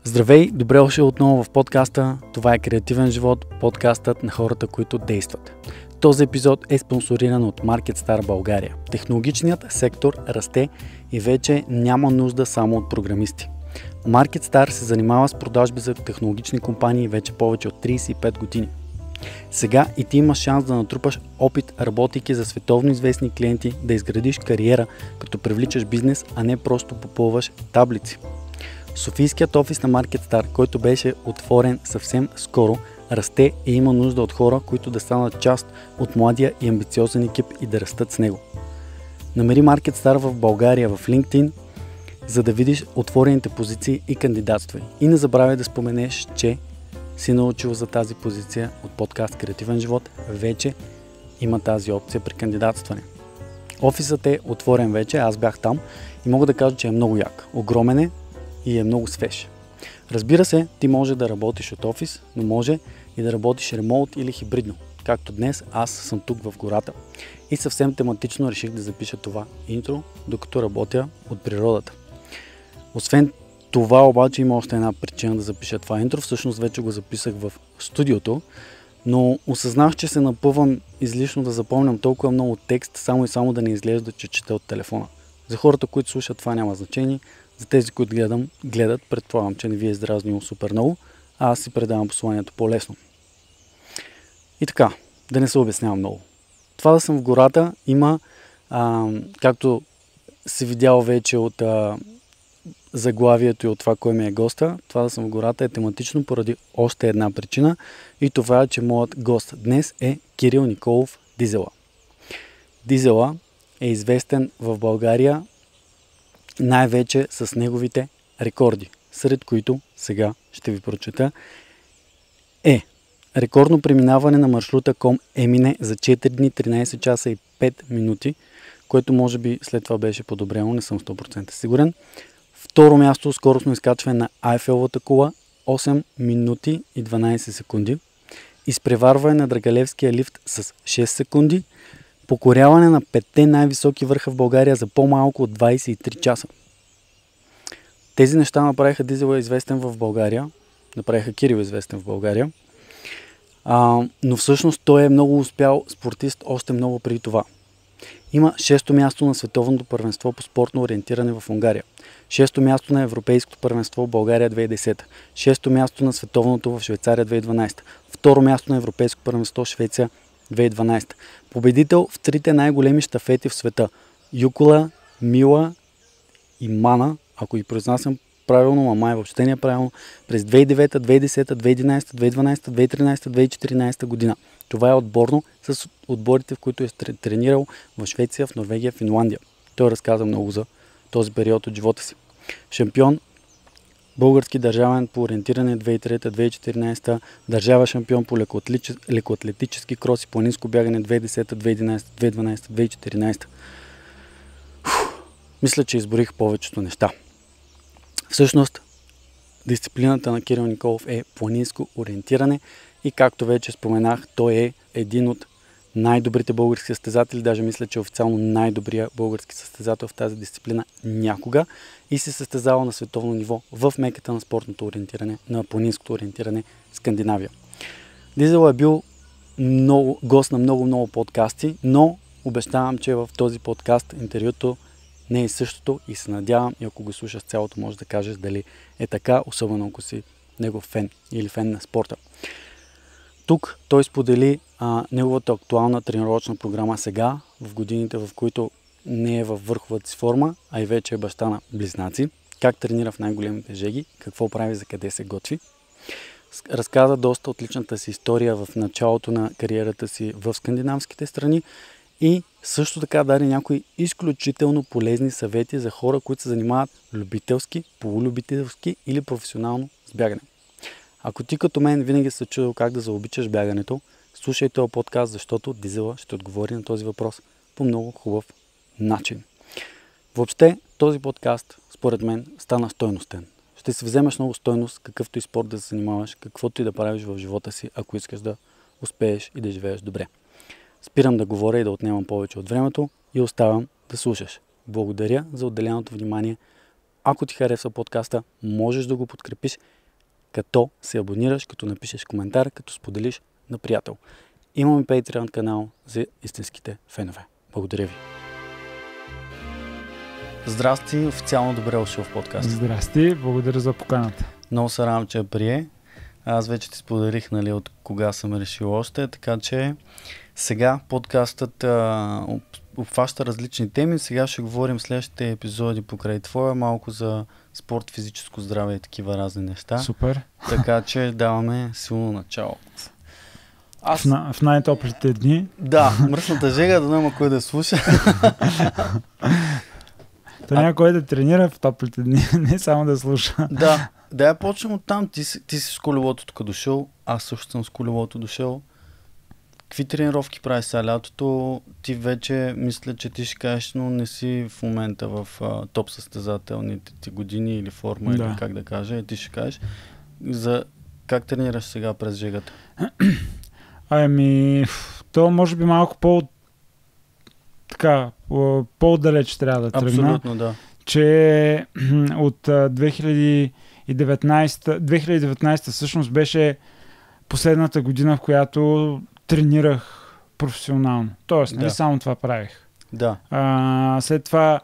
Здравей, добре дошъл отново в подкаста. Това е Креативен живот, подкастът на хората, които действат. Този епизод е спонсориран от MarketStar България. Технологичният сектор расте и вече няма нужда само от програмисти. MarketStar се занимава с продажби за технологични компании вече повече от 35 години. Сега и ти имаш шанс да натрупаш опит, работейки за световно известни клиенти, да изградиш кариера, като привличаш бизнес, а не просто попълваш таблици. Софийският офис на MarketStar, който беше отворен съвсем скоро, расте и има нужда от хора, които да станат част от младия и амбициозен екип и да растат с него. Намери MarketStar в България в LinkedIn, за да видиш отворените позиции и кандидатствай. И не забравяй да споменеш, че си научил за тази позиция от подкаст Креативен живот. Вече има тази опция при кандидатстване. Офисът е отворен вече, аз бях там и мога да кажа, че е много як. Огромен е и е много свеж. Разбира се, ти може да работиш от офис, но може и да работиш ремоут или хибридно. Както днес, аз съм тук в гората и съвсем тематично реших да запиша това интро, докато работя от природата. Освен това обаче има още една причина да запиша това интро. Всъщност вече го записах в студиото, но осъзнах, че се напъвам излишно да запомням толкова много текст, само и само да не изглежда, че чета от телефона. За хората, които слушат, това няма значение. За тези, които гледат, предполагам, че не ви е издразнило супер много, а аз си предавам посланието по-лесно. И така, да не се обяснявам много. Това да съм в гората има, както си видял вече от заглавието и от това, кой ми е госта, това да съм в гората е тематично поради още една причина и това е, че моят гост днес е Кирил Николов Дизела. Дизела е известен в България най-вече с неговите рекорди, сред които сега ще ви прочета е рекордно преминаване на маршрута Ком Емине за 4 дни, 13 часа и 5 минути, което може би след това беше подобрено, не съм 100% сигурен. Второ място, скоростно изкачване на Айфеловата кула, 8 минути и 12 секунди. Изпреварване на Драгалевския лифт с 6 секунди. Покоряване на 5 най-високи върха в България за по-малко от 23 часа. Тези неща направиха Дизела известен в България, направиха Кирил известен в България, но всъщност той е много успял спортист още много преди това. Има 6-то място на световното първенство по спортно ориентиране в Унгария, 6-то място на Европейското първенство в България 2010, 6-то място на световното в Швейцария 2012, второ място на Европейско първенство в Швеция 2012. Победител в трите най-големи щафети в света. Юкола, Мила и Мана, ако ги произнасям правилно, май въобще не е правилно, през 2009, 2010, 2011, 2012, 2013, 2014 година. Това е отборно с отборите, в които е тренирал в Швеция, в Норвегия, в Финландия. Той разказа много за този период от живота си. Шампион, български държавен по ориентиране 2003-2014, държава шампион по лекоатлетически крос и планинско бягане 2010, 2011, 2012, 2014. Мисля, че изборих повечето неща. Всъщност, дисциплината на Кирил Николов е планинско ориентиране и както вече споменах, той е един от най-добрите български състезатели, даже мисля, че е официално най-добрия български състезател в тази дисциплина някога и се състезава на световно ниво в меката на спортното ориентиране, на планинското ориентиране Скандинавия. Дизел е бил гост на много подкасти, но обещавам, че в този подкаст интервюто не е същото и се надявам, и ако го слушаш цялото, може да кажеш дали е така, особено ако си негов фен или фен на спорта. Тук той сподели неговата актуална тренировъчна програма сега, в годините, в които не е във върховата си форма, а и вече е баща на близнаци, как тренира в най-големите жеги, какво прави, за къде се готви. Разказа доста от личната си история в началото на кариерата си в скандинавските страни и също така даде някои изключително полезни съвети за хора, които се занимават любителски, полулюбителски или професионално с бягане. Ако ти като мен винаги се чудил как да заобичаш бягането, слушай този подкаст, защото Дизела ще отговори на този въпрос по много хубав начин. Въобще, този подкаст, според мен, стана стойностен. Ще си вземеш много стойност, какъвто и спорт да се занимаваш, каквото и да правиш в живота си, ако искаш да успееш и да живееш добре. Спирам да говоря и да отнемам повече от времето и оставам да слушаш. Благодаря за отделеното внимание. Ако ти харесва подкаста, можеш да го подкрепиш, като се абонираш, като напишеш коментар, като споделиш на приятел. Имаме Patreon канал за истинските фенове. Благодаря ви. Здрасти, официално добре дошъл в подкаста. Здрасти, благодаря за поканата. Много се радвам, че я прие. Аз вече ти споделих, нали, от кога съм решил още, така че сега подкастът обхваща различни теми. Сега ще говорим в следващите епизоди покрай твоя малко за спорт, физическо здраве и такива разни неща. Супер. Така че даваме силно начало. В най-топлите дни. Да, мръсната жега, да няма кой да слуша. То няма кой да тренира в топлите дни, не само да слуша. Да я почнем от там. Ти си с колелото тук дошъл, аз също съм с колелото дошъл. Какви тренировки правиш сега лятото? Ти вече мисля, че ти ще кажеш, но не си в момента в топ състезателните ти години или форма, или как да кажа, и ти ще кажеш. Как тренираш сега през жегата? То може би малко по-далеч трябва да тръгна. Абсолютно, да. Че от 2019 всъщност беше последната година, в която тренирах професионално. Тоест, не само това правих. Да. След това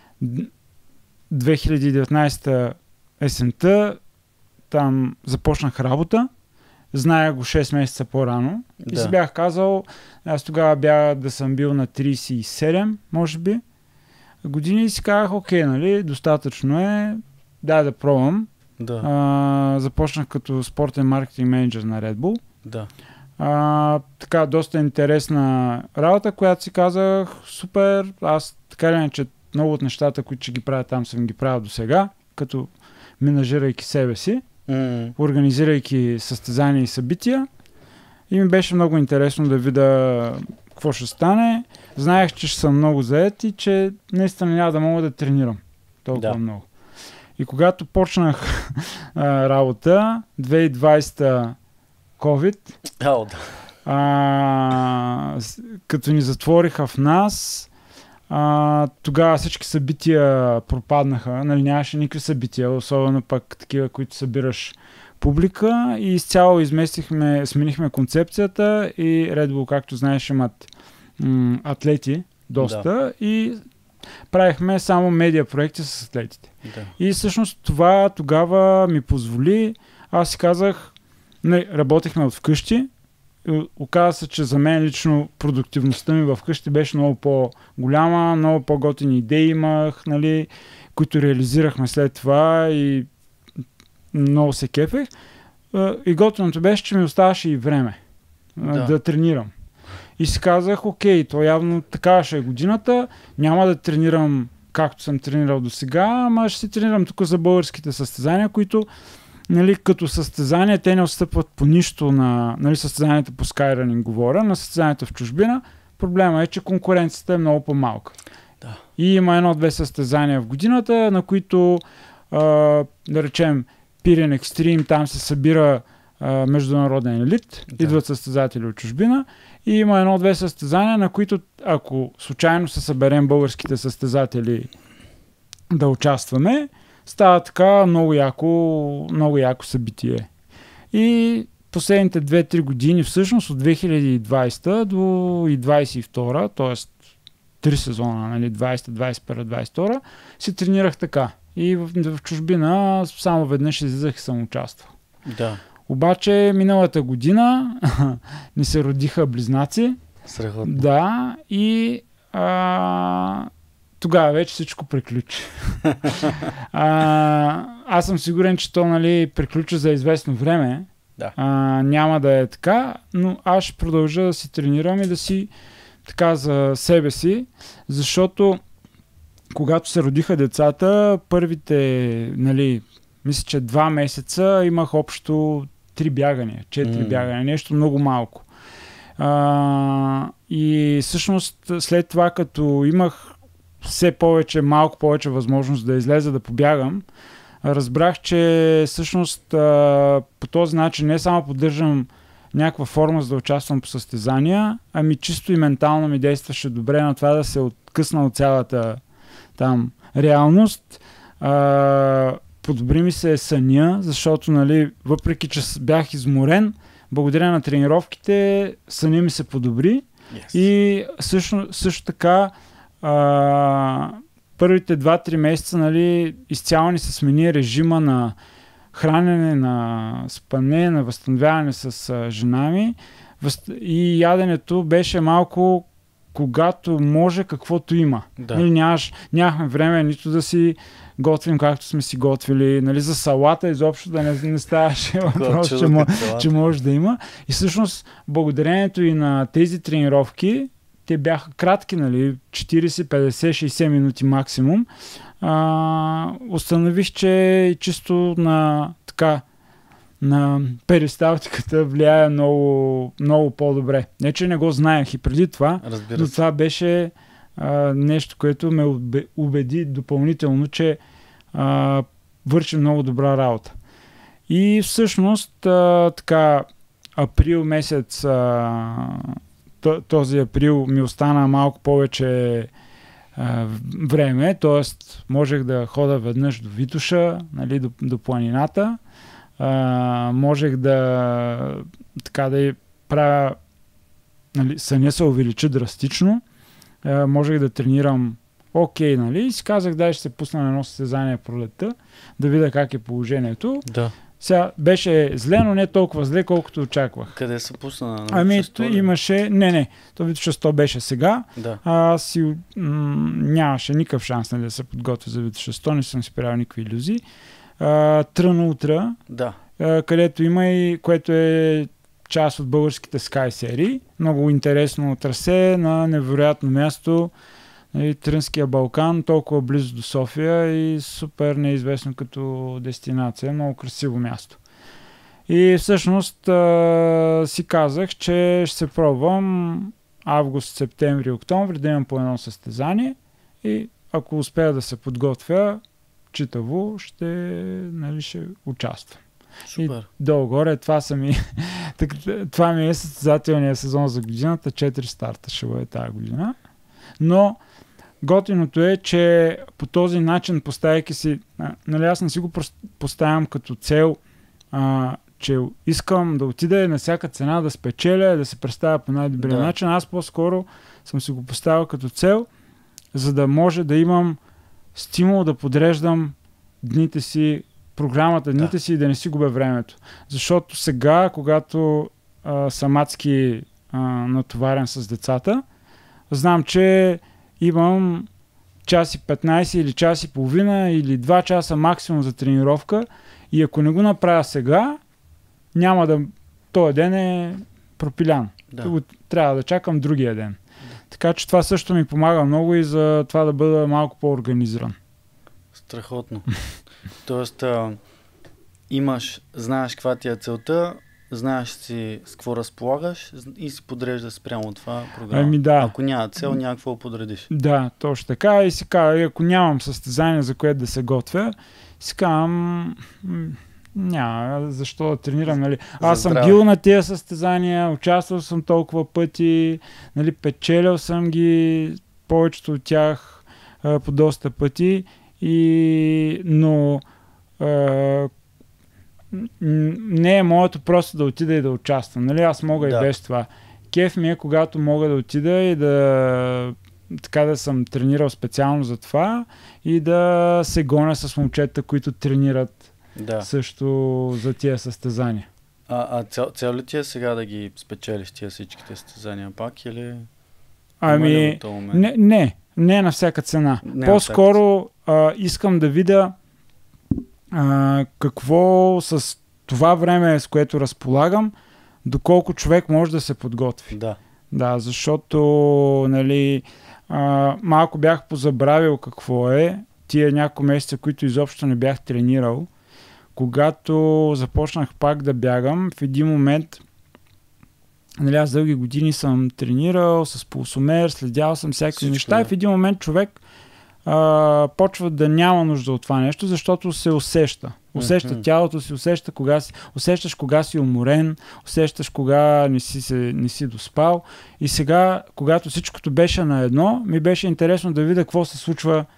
2019 есента там започнах работа. Зная го 6 месеца по-рано. И си бях казал, аз тогава бях да съм бил на 37, може би, години и си казах, окей, нали, достатъчно е, дай да пробвам. Да. Започнах като спортен маркетинг менеджер на Red Bull. Да. Така, доста интересна работа, която си казах, супер, аз така ли, че много от нещата, които ще ги правя там, съм ги правил до сега, като менажирайки себе си, организирайки състезания и събития. И ми беше много интересно да видя какво ще стане. Знаех, че ще съм много заед и че наистина няма да мога да тренирам толкова много. И когато почнах работа, 2020 COVID, като ни затвориха в нас, тогава всички събития пропаднаха, нали, нямаше никакви събития, особено пък такива, които събираш публика, и изцяло сменихме концепцията и Red Bull, както знаеш, имат атлети доста и правихме само медиа проекти с атлетите. Да. И всъщност това тогава ми позволи, аз си казах, работихме от вкъщи, оказа се, че за мен лично продуктивността ми в къщи беше много по-голяма, много по-готини идеи имах, нали, които реализирахме след това и много се кефех. И готиното беше, че ми оставаше и време да тренирам. И си казах, окей, то явно така ще е годината, няма да тренирам както съм тренирал до сега, ама ще си тренирам тук за българските състезания, които, нали, като състезания, те не отстъпват по нищо на, нали, състезанията по Skyrunning говоря, на състезанията в чужбина. Проблема е, че конкуренцията е много по-малка. Да. И има 1-2 състезания в годината, на които, да речем, Pyrenees Extreme, там се събира международен елит, идват състезатели от чужбина и има 1-2 състезания, на които, ако случайно се съберем българските състезатели да участваме, става така много яко събитие. И последните 2-3 години, всъщност от 2020 до 2022, т.е. 3 сезона, нали, 20, 21, 22, си тренирах така. И в чужбина само веднъж излизах и съм участвал. Да. Обаче миналата година ни се родиха близнаци. Страхотно. Да, и тогава вече всичко приключи. Аз съм сигурен, че то, нали, приключи за известно време. Да. Няма да е така, но аз ще продължа да си тренирам и да си така за себе си, защото когато се родиха децата, първите, нали, мисля, че 2 месеца имах общо 3 бягания, 4 бягания, нещо много малко. И всъщност след това, като имах малко повече възможност да излеза да побягам, разбрах, че всъщност по този начин не само поддържам някаква форма за да участвам по състезания, ами чисто и ментално ми действаше добре на това да се откъсна от цялата там реалност, Подобри ми се съня, защото, нали, въпреки че бях изморен, благодаря на тренировките, съня ми се подобри. Yes. И също така първите 2-3 месеца, нали, изцяло ни се смени режима на хранене, на спане, на възстановяване с жена ми. И яденето беше малко когато може, каквото има. Да. Нали, нямахме време нито да си готвим както сме си готвили. Нали, за салата изобщо да не ставаше въпрос, че може да има. И всъщност благодарението и на тези тренировки, те бяха кратки, нали, 40, 50, 60 минути максимум. Установих, че чисто на перисталтиката влияе много, много по-добре. Не, че не го знаех и преди това, но това беше нещо, което ме убеди допълнително, че върши много добра работа. И всъщност така април месец, този април ми остана малко повече време, т.е. можех да хода веднъж до Витоша, нали, до планината. Можех да правя, нали, съня се увеличи драстично. Можех да тренирам окей, нали, и си казах, дай ще се пусна на едно състезание пролетта, да видя как е положението. Да. Сега беше зле, но не толкова зле, колкото очаквах. Къде се пусна? Имаше... Не, то Витоша 100 беше сега. Да. Аз нямаше никакъв шанс, нали, да се подготвя за Витоша 100, не съм си правил никакви илюзии. Трън Ултра, да. Където има и което е част от българските Sky серии. Много интересно трасе на невероятно място. Трънския Балкан, толкова близо до София и супер неизвестно като дестинация. Много красиво място. И всъщност си казах, че ще се пробвам август, септември, октомври да имам по едно състезание и ако успея да се подготвя читаво, ще участвам. Супер. И долу-горе това ми е състезателният сезон за годината. 4 старта ще бъде тази година. Но готиното е, че по този начин, поставяйки си, нали, аз не си го поставям като цел, че искам да отида на всяка цена да спечеля, да се представя по най-добрия начин. Аз по-скоро съм си го поставил като цел, за да може да имам стимул да подреждам дните си, програмата си и да не си губя времето. Защото сега, когато съм адски натоварен с децата, знам, че имам час и 15 или час и половина или 2 часа максимум за тренировка и ако не го направя сега, няма да... Този ден е пропилян. Да. Трябва да чакам другия ден. Така че това също ми помага много и за това да бъда малко по-организиран. Страхотно. Тоест, знаеш каква ти е целта, знаеш си с какво разполагаш и си подреждаш спрямо това програма. Ако няма цел, няма какво подредиш. Да, точно така. И си казвам, ако нямам състезание, за което да се готвя, си казвам, няма защо да тренирам. Нали? Аз съм бил на тези състезания, участвал съм толкова пъти, нали, печелял съм ги, повечето от тях по доста пъти, но не е моето просто да отида и да участвам. Нали? Аз мога и без това. Кеф ми е, когато мога да отида и да съм тренирал специално за това и да се гоня с момчета, които тренират също за тия състезания. Цел ли ти е сега да ги спечелиш тия всичките състезания пак или... Не на всяка цена. По-скоро искам да видя какво с това време, с което разполагам, доколко човек може да се подготви. Да, защото нали, малко бях позабравил какво е тия няколко месеца, които изобщо не бях тренирал. Когато започнах пак да бягам, в един момент, нали, аз дълги години съм тренирал с пулсомер, следял съм всякакви неща и в един момент човек почва да няма нужда от това нещо, защото се усеща. Усеща тялото си, усещаш кога си уморен, усещаш кога не си доспал. И сега, когато всичкото беше на едно, ми беше интересно да видя какво се случва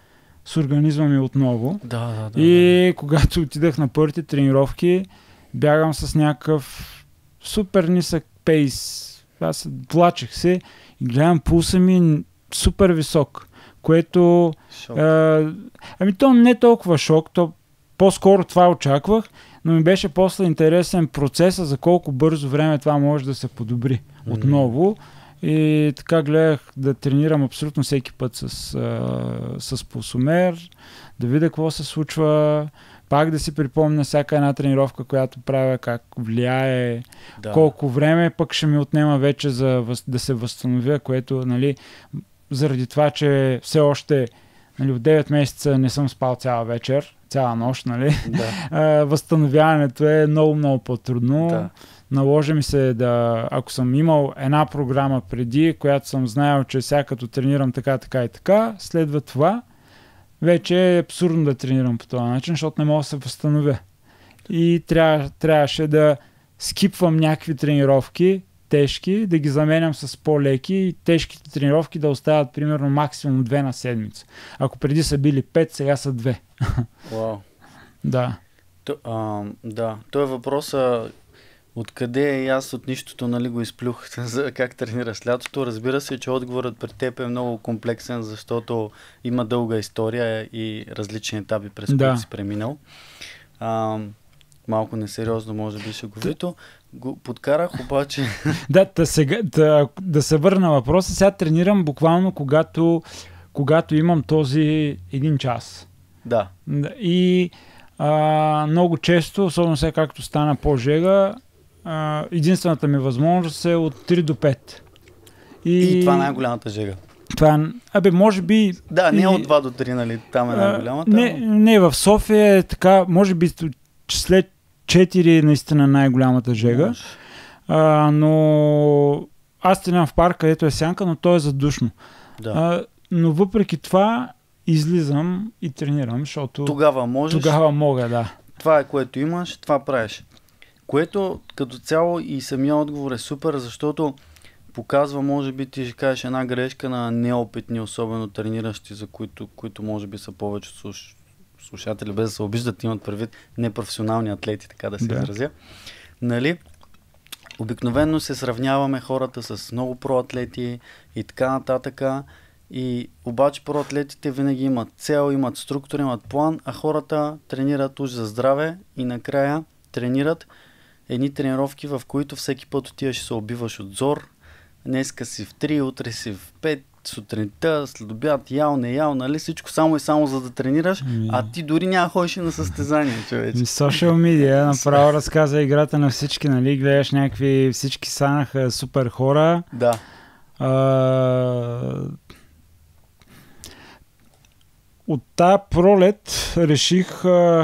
с организма ми отново. Да. И когато отидах на първите тренировки, бягам с някакъв супер нисък пейс. Аз влачех се и гледам пулса ми супер висок, което то не е толкова шок, то по-скоро това очаквах, но ми беше после интересен процесът за колко бързо време това може да се подобри отново. И така гледах да тренирам абсолютно всеки път с пулсомер, да видя какво се случва, пак да си припомня всяка една тренировка, която правя, как влияе, колко време пък ще ми отнема вече да се възстановя, което, нали, заради това, че все още, нали, от 9 месеца не съм спал цяла вечер, цяла нощ, нали, възстановяването е много по-трудно. Да. Наложи ми се ако съм имал една програма преди, която съм знаел, че сега като тренирам така и така, следва това, вече е абсурдно да тренирам по този начин, защото не мога да се възстановя. И трябваше да скипвам някакви тренировки, тежки, да ги заменям с по-леки и тежките тренировки да остават примерно максимум 2 на седмица. Ако преди са били 5, сега са 2. Вау. Да. Той е въпроса откъде и аз от нищото, нали, го изплюх за как тренираш лятото. Разбира се, че отговорът при теб е много комплексен, защото има дълга история и различни етапи, през които си преминал. Малко несериозно може би шеговито. Го подкарах, обаче... Да се върна на въпроса. Сега тренирам буквално когато имам този 1 час. Да. И много често, особено сега както стана по-жега, единствената ми възможност е от 3 до 5. И това е най-голямата жега. Може би... Да, не от 2 до 3, нали? Там е най-голямата. Не, в София е така, може би след 4 наистина най-голямата жега. Но аз тренирам в парк, където е сянка, но то е задушно. Да. Но въпреки това излизам и тренирам, защото... Тогава мога, да. Това е което имаш, това правиш. Което като цяло и самия отговор е супер, защото показва, може би ти ще кажеш една грешка на неопитни, особено трениращи, за които може би са повече слушатели, без да се обиждат, имат предвид непрофесионални атлети, така да се изразя. Нали? Обикновено се сравняваме хората с много проатлети и така нататък. И обаче проатлетите винаги имат цел, имат структура, имат план, а хората тренират уж за здраве и накрая тренират едни тренировки, в които всеки път отиваш и се убиваш от зор. Днеска си в 3, утре си в 5, сутринта, след обяд, не ял, нали? Всичко само и само за да тренираш, а ти дори няма ходиш на състезания, човече. Social media направо разказа играта на всички, нали? Гледаш някакви, всички станаха супер хора. Да. От тая пролет реших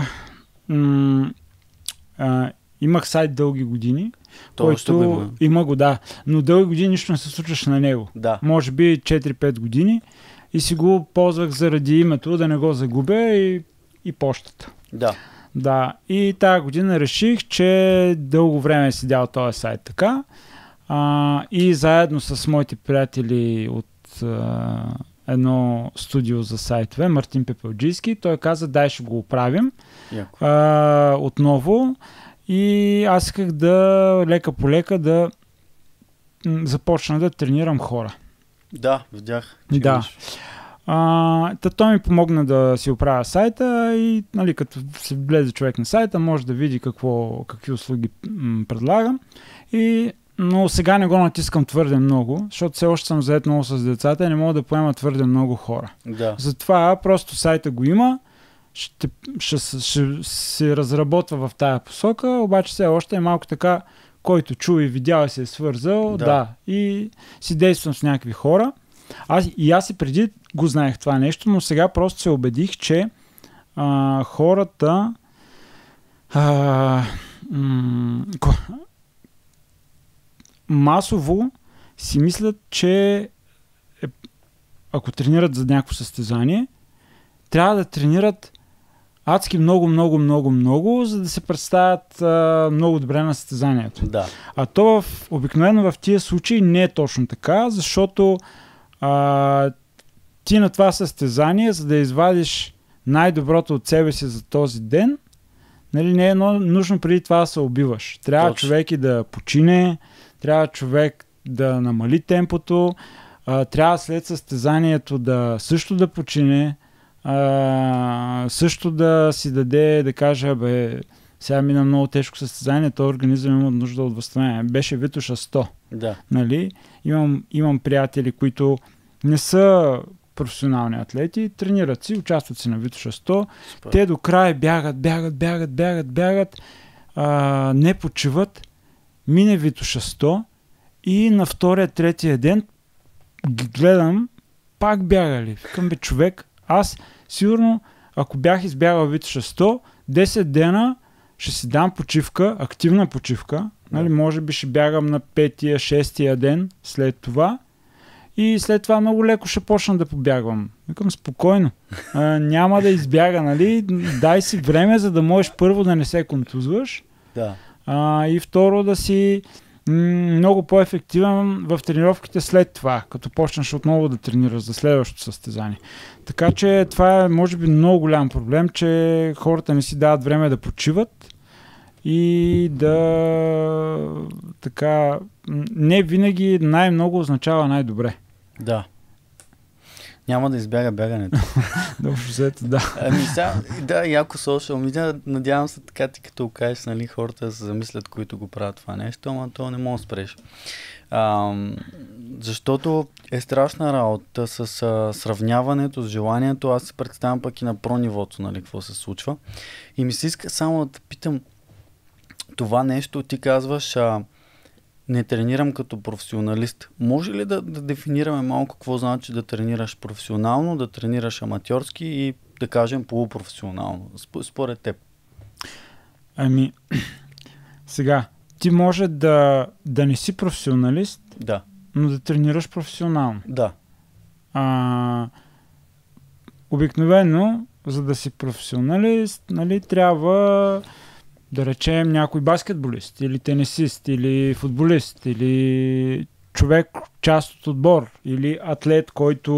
имах сайт дълги години, който има го, да, но дълги години нищо не се случваше на него. Да. Може би 4-5 години и си го ползвах заради името, да не го загубя и почтата. Да. Да, и тази година реших, че дълго време е седял този сайт така и заедно с моите приятели от едно студио за сайтове, Мартин Пепелджийски, той каза, дай ще го оправим отново. И аз исках лека по лека да започна да тренирам хора. Да, видях. Да. Той ми помогна да си оправя сайта и, нали, като се влезе човек на сайта, може да види какви услуги предлагам. Но сега не го натискам твърде много, защото все още съм заед много с децата и не мога да поема твърде много хора. Да. Затова просто сайта го има, ще се разработва в тая посока, обаче все още е малко така, който чу и видял и се е свързал, и си действам с някакви хора. Аз и преди го знаех това нещо, но сега просто се убедих, че хората масово си мислят, че ако тренират за някакво състезание, трябва да тренират адски много, за да се представят много добре на състезанието. Да. А то обикновено в тия случаи не е точно така, защото ти на това състезание, за да извадиш най-доброто от себе си за този ден, нали, не е нужно преди това да се убиваш. Трябва човек и да почине, трябва човек да намали темпото, трябва след състезанието също да почине, също да си даде, да каже, сега мина много тежко състезание, този организъм има нужда от възстановяване. Беше Витоша 100. Да. Нали? Имам приятели, които не са професионални атлети, тренират си, участват си на Витоша 100. Супер. Те до края бягат, не почиват, мине Витоша 100 и на втория, третия ден гледам, пак бягали. Викам, човек, аз сигурно, ако бях избягал Витоша 100, 10 дена ще си дам почивка, активна почивка, нали, може би ще бягам на 5-я, 6-я ден след това и след това много леко ще почна да побягвам. Викам, спокойно, няма да избяга, нали, дай си време, за да можеш първо да не се контузваш, и второ да си много по-ефективен в тренировките след това, като почнеш отново да тренираш за следващото състезание. Така че това е, може би, много голям проблем, че хората не си дават време да почиват и не винаги най-много означава най-добре. Да. Няма да избяга бягането. Яко social media, надявам се така ти като кажеш, нали, хората да се замислят, които го правят това нещо, ама то не може да спреш. Защото е страшна работа с сравняването, с желанието. Аз се представям пък и на про-нивото, нали, какво се случва. И ми се иска само да те питам това нещо, ти казваш, не тренирам като професионалист. Може ли да дефинираме малко какво значи да тренираш професионално, да тренираш аматьорски и да кажем полупрофесионално, според теб? Сега, ти може да не си професионалист, но да тренираш професионално. Да. Обикновено, за да си професионалист, нали, трябва да речем някой баскетболист, или тенисист, или футболист, или човек, част от отбор, или атлет, който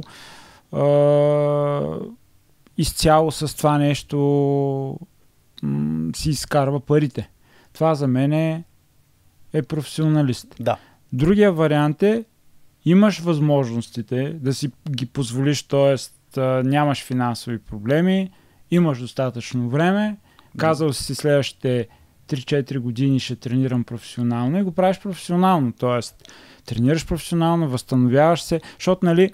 изцяло с това нещо си изкарва парите. Това за мен е професионалист. Да. Другия вариант е, имаш възможностите да си ги позволиш, т.е. нямаш финансови проблеми, имаш достатъчно време, казал си следващите 3-4 години ще тренирам професионално и го правиш професионално, т.е. тренираш професионално, възстановяваш се, защото, нали,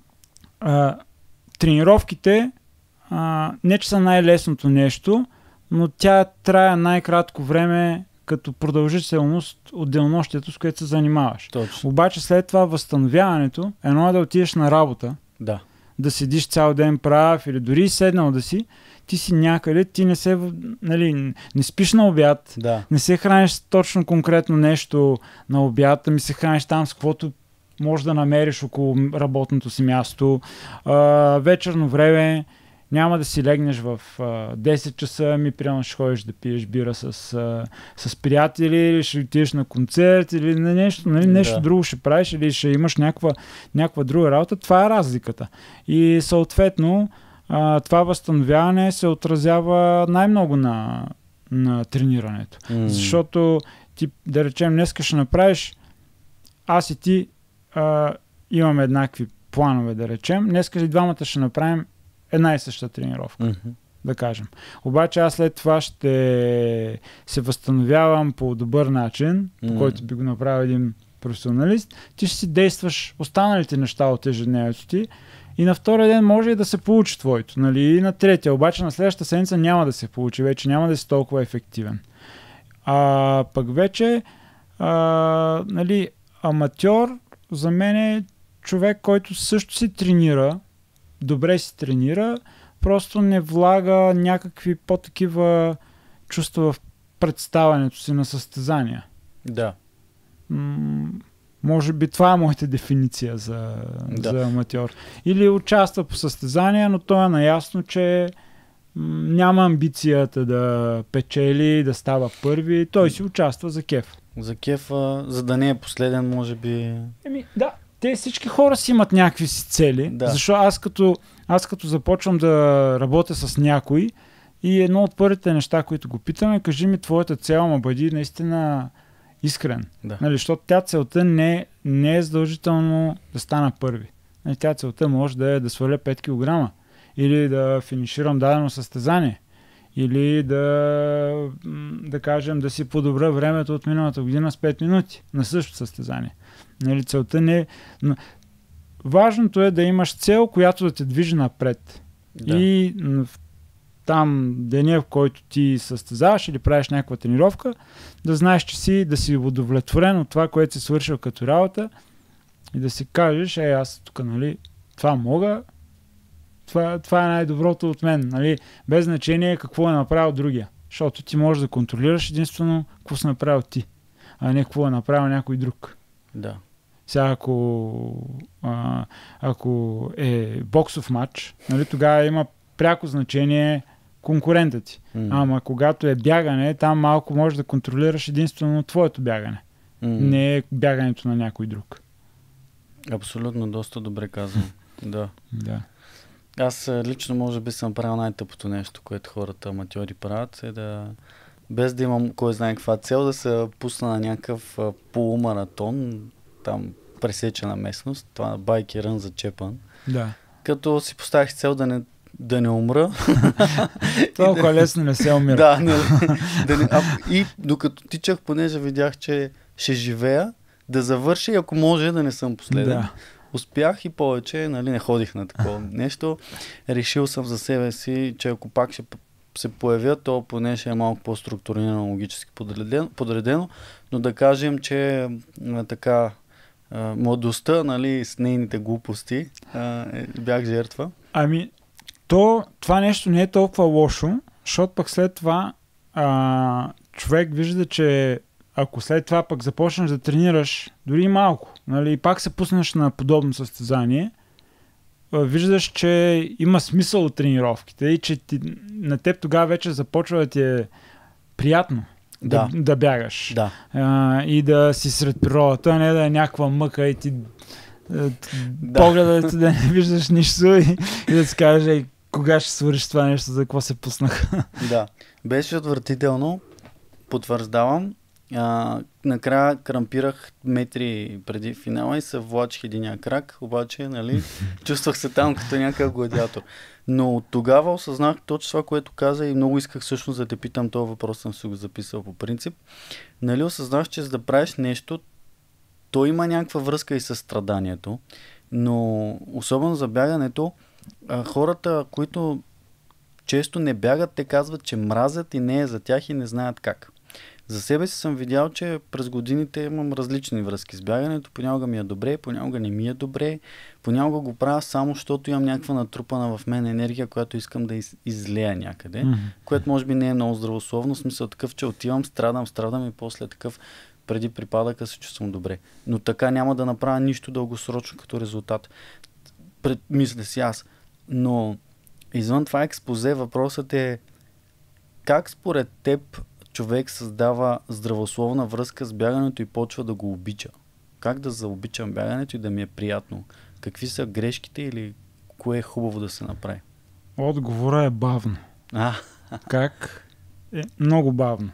тренировките не че са най-лесното нещо, но тя трае най-кратко време като продължителност от денонощието, с което се занимаваш. Точно. Обаче след това възстановяването, едно е да отидеш на работа, да седиш цял ден прав или дори седнал да си, ти си някъде, ти не се, нали, не спиш на обяд, не се храниш точно конкретно нещо на обяд, ами се храниш там с каквото можеш да намериш около работното си място. Вечерно време няма да си легнеш в 10 часа, примерно ще ходиш да пиеш бира с приятели, или ще отидеш на концерт, или на нещо, нали, нещо друго ще правиш, или ще имаш някаква друга работа. Това е разликата. И съответно това възстановяване се отразява най-много на тренирането. Защото ти, да речем, днеска ще направиш, аз и ти имаме еднакви планове, да речем, днеска и двамата ще направим една и съща тренировка, да кажем. Обаче аз след това ще се възстановявам по добър начин, по който би го направил един професионалист. Ти ще си действаш останалите неща от ежедневието ти и на втория ден може и да се получи твоето, нали, и на третия. Обаче на следващата седмица няма да се получи, вече няма да си толкова ефективен. Пък вече нали, аматьор за мен е човек, който също си тренира, добре си тренира, просто не влага някакви по-такива чувства в представянето си на състезания. Да. Може би това е моята дефиниция за аматьор. Или участва по състезания, но той е наясно, че няма амбицията да печели, да става първи. Той си участва за кеф. За кефа, за да не е последен, може би. те всички хора си имат някакви си цели, защото аз като започвам да работя с някой и едно от първите неща, които го питаме, кажи ми твоята цел, ма бъди наистина искрен. Да. Нали, защото тя целта не е задължително да стана първи. Нали, тя целта може да сваля 5 кг или да финиширам дадено състезание или да кажем да си подобря времето от миналата година с 5 минути на същото състезание. Нали, целта не е... Важното е да имаш цел, която да те движи напред. Да. И там деня, в който ти състезаваш или правиш някаква тренировка, да знаеш, че да си удовлетворен от това, което си свършил като работа и да си кажеш, аз тук, нали, това мога, това е най-доброто от мен, нали, без значение какво е направил другия. Защото ти можеш да контролираш единствено какво си направил ти, а не какво е направил някой друг. Да. Сега ако е боксов матч, нали, тогава има пряко значение конкурента ти. Ама когато е бягане, там малко можеш да контролираш единствено твоето бягане. Не е бягането на някой друг. Абсолютно, доста добре казвам. Да. Аз лично може би съм правил най-тъпото нещо, което хората аматьори правят, е без да имам кой знае каква цел, да се пусна на някакъв полумаратон, там пресечена местност, това байки рън зачепан. Да. Като си поставих цел да не умра. Толкова лесно не се умира. И докато тичах, понеже видях, че ще живея, да завърша и ако може да не съм последен. Да. Успях и повече, нали, не ходих на такова нещо. Решил съм за себе си, че ако пак ще се появя, то поне ще е малко по-структурирано, логически подредено, но да кажем, че така младостта, нали, с нейните глупости, бях жертва. Ами, това нещо не е толкова лошо, защото пък след това човек вижда, че ако след това пък започнеш да тренираш дори малко, нали, и пак се пуснеш на подобно състезание, виждаш, че има смисъл от тренировките и че на теб тогава вече започва да ти е приятно да бягаш. Да. И да си сред природата, а не да е някаква мъка и ти погледът ти да не виждаш нищо и да си кажеш, кога ще свършиш това нещо, за какво се пуснах. Да, беше отвратително, потвърждавам. Накрая крампирах метри преди финала и се влачих единия крак, обаче, нали, чувствах се там като някакъв гладиатор. Но от тогава осъзнах точно това, което каза и много исках всъщност да те питам, този въпрос съм си го записал по принцип. Нали, осъзнах, че за да правиш нещо, то има някаква връзка и с страданието, но особено за бягането, хората, които често не бягат, те казват, че мразят и не е за тях и не знаят как. За себе си съм видял, че през годините имам различни връзки с бягането. Понякога ми е добре, понякога не ми е добре. Понякога го правя само, защото имам някаква натрупана в мен енергия, която искам да излея някъде. Което може би не е много здравословно. В смисъл такъв, че отивам, страдам и после такъв преди припадъка се чувствам добре. Но така няма да направя нищо дългосрочно като резултат. Мисля си аз. Но извън това експозе въпросът е как според теб човек създава здравословна връзка с бягането и почва да го обича. Как да заобичам бягането и да ми е приятно? Какви са грешките или кое е хубаво да се направи? Отговорът е бавно. Как? Много бавно.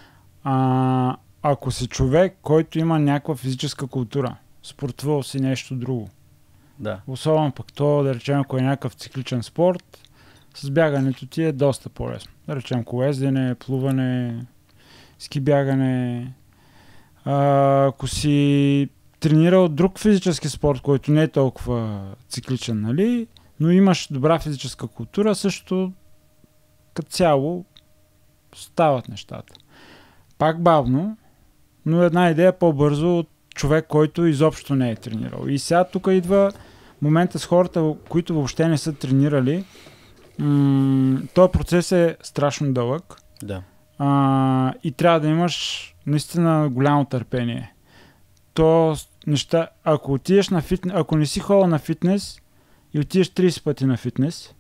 Ако си човек, който има някаква физическа култура, спортувал си нещо друго. Да. Особено пък то, да речем, ако е някакъв цикличен спорт, с бягането ти е доста по-лесно. Да речем колездене, плуване, ски бягане. Ако си тренирал друг физически спорт, който не е толкова цикличен, нали, но имаш добра физическа култура, също като цяло стават нещата. Пак бавно, но една идея по-бързо от човек, който изобщо не е тренирал. И сега тук идва момента с хората, които въобще не са тренирали. Този процес е страшно дълъг. Да. И трябва да имаш наистина голямо търпение. То неща, ако отидеш на фитнес, ако не си ходил на фитнес и отидеш 30 пъти на фитнес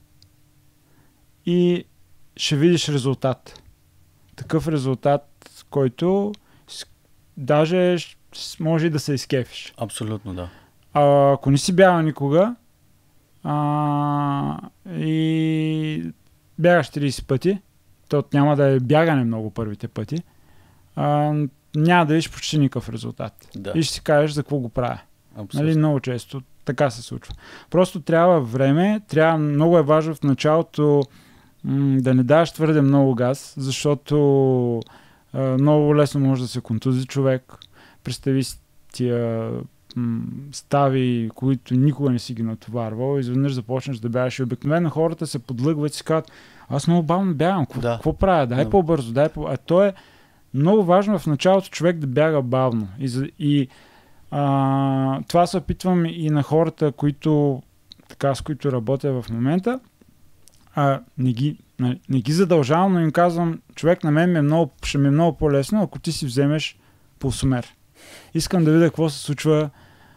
и ще видиш резултат. Такъв резултат, който даже може да се изкефиш. Абсолютно, да. ако не си бягал никога и бягаш 30 пъти, то няма да е бягане много първите пъти, няма да видиш почти никакъв резултат. Да. И ще си кажеш за какво го правя. Абсолютно. Нали, много често така се случва. Просто трябва време, много е важно в началото да не даваш твърде много газ, защото много лесно може да се контузи човек. Представи си тия стави, които никога не си ги натоварвал, изведнъж започнеш да бягаш и обикновено хората се подлъгват и си казват, аз много бавно бягам, какво правя? Дай по-бързо, А то е много важно в началото човек да бяга бавно. Това се опитвам и на хората, с които работя в момента. Не ги задължавам, но им казвам, човек, на мен ще ми е много по-лесно, ако ти си вземеш пулсомер. Искам да видя какво се случва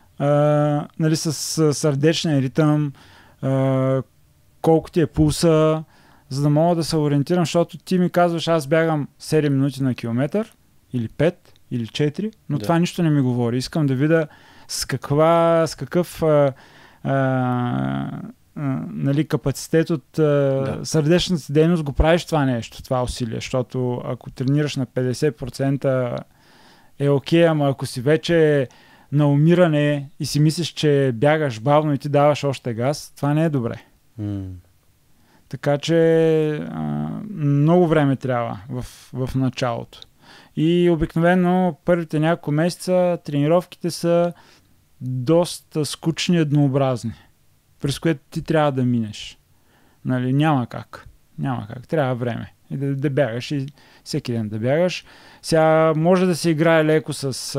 с сърдечния ритъм, колко ти е пулса, за да мога да се ориентирам, защото ти ми казваш, аз бягам 7 минути на километър, или 5, или 4, но това нищо не ми говори. Искам да видя с какъв капацитет от сърдечната дейност го правиш това нещо, това усилие, защото ако тренираш на 50% е окей, ама ако си вече на умиране и си мислиш, че бягаш бавно и ти даваш още газ, това не е добре. Така че много време трябва в началото. И обикновено първите няколко месеца тренировките са доста скучни и еднообразни, през което ти трябва да минеш. Нали, няма как. Трябва време. И да бягаш и всеки ден да бягаш. Сега може да се играе леко с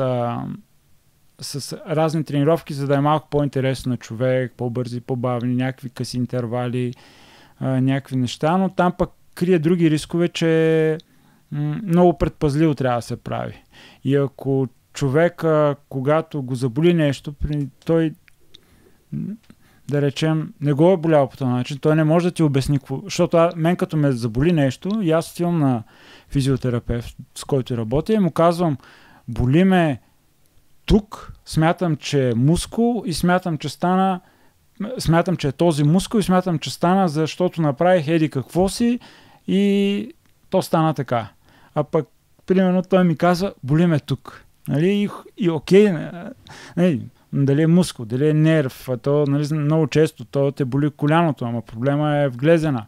разни тренировки, за да е малко по-интересно на човек, по-бързи, по-бавни, някакви къси интервали, някакви неща, но там пък крие други рискове, че много предпазливо трябва да се прави. И ако човек, когато го заболи нещо, той, да речем, не го е болял по този начин, той не може да ти обясни какво. Защото мен като ме заболи нещо, и аз отивам на физиотерапевт, с който работя, и му казвам, боли ме тук, смятам, че е мускул и смятам, че е този мускул и смятам, че стана, защото направих еди какво си и то стана така. А пък, примерно, той ми казва, боли ме тук. Нали? И окей, нали? Дали е мускул, дали е нерв, то, нали, много често то те боли коляното, ама проблема е в глезена.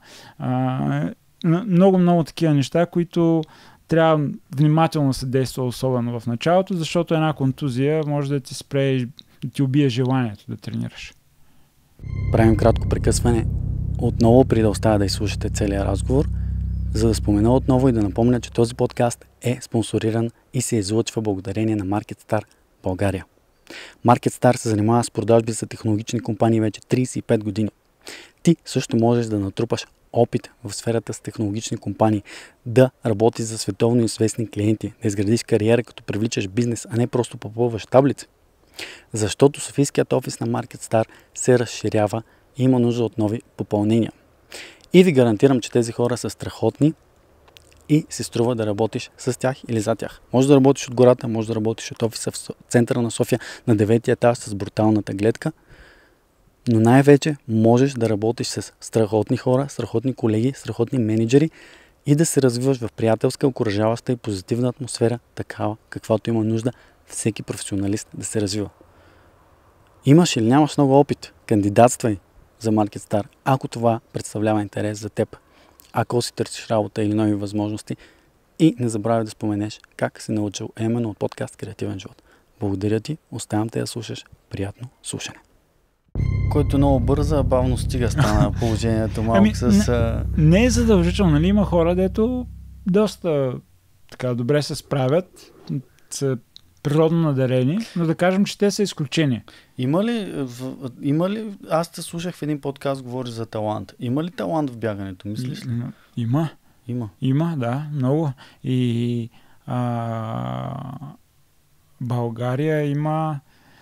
Много такива неща, които трябва внимателно да се действа, особено в началото, защото една контузия може да ти спре, да ти убие желанието да тренираш. Правим кратко прекъсване отново, преди да оставя да изслушате целият разговор, за да спомена отново и да напомня, че този подкаст е спонсориран и се излъчва благодарение на MarketStar България. MarketStar се занимава с продажби за технологични компании вече 35 години. Ти също можеш да натрупаш опит в сферата с технологични компании, да работиш за световно известни клиенти, да изградиш кариера, като привличаш бизнес, а не просто попълваш таблици. Защото софийският офис на MarketStar се разширява и има нужда от нови попълнения. И ви гарантирам, че тези хора са страхотни и се струва да работиш с тях или за тях. Може да работиш от гората, може да работиш от офиса в центъра на София на 9-ти етаж с бруталната гледка, но най-вече можеш да работиш с страхотни хора, страхотни колеги, страхотни менеджери и да се развиваш в приятелска, окуражаваща и позитивна атмосфера, такава, каквато има нужда всеки професионалист да се развива. Имаш или нямаш много опит, кандидатствай за MarketStar, ако това представлява интерес за теб. Ако си търсиш работа или нови възможности, и не забравяй да споменеш как си научил именно от подкаст Креативен живот. Благодаря ти, оставям те да слушаш. Приятно слушане. Който много бърза, бавно стига стана положението малко Не е задължително, нали? Има хора, дето доста така добре се справят, са природно надарени, но да кажем, че те са изключения. Има ли, аз те слушах в един подкаст, говори за талант. Има ли талант в бягането, мислиш ли? Има, да, много. И България има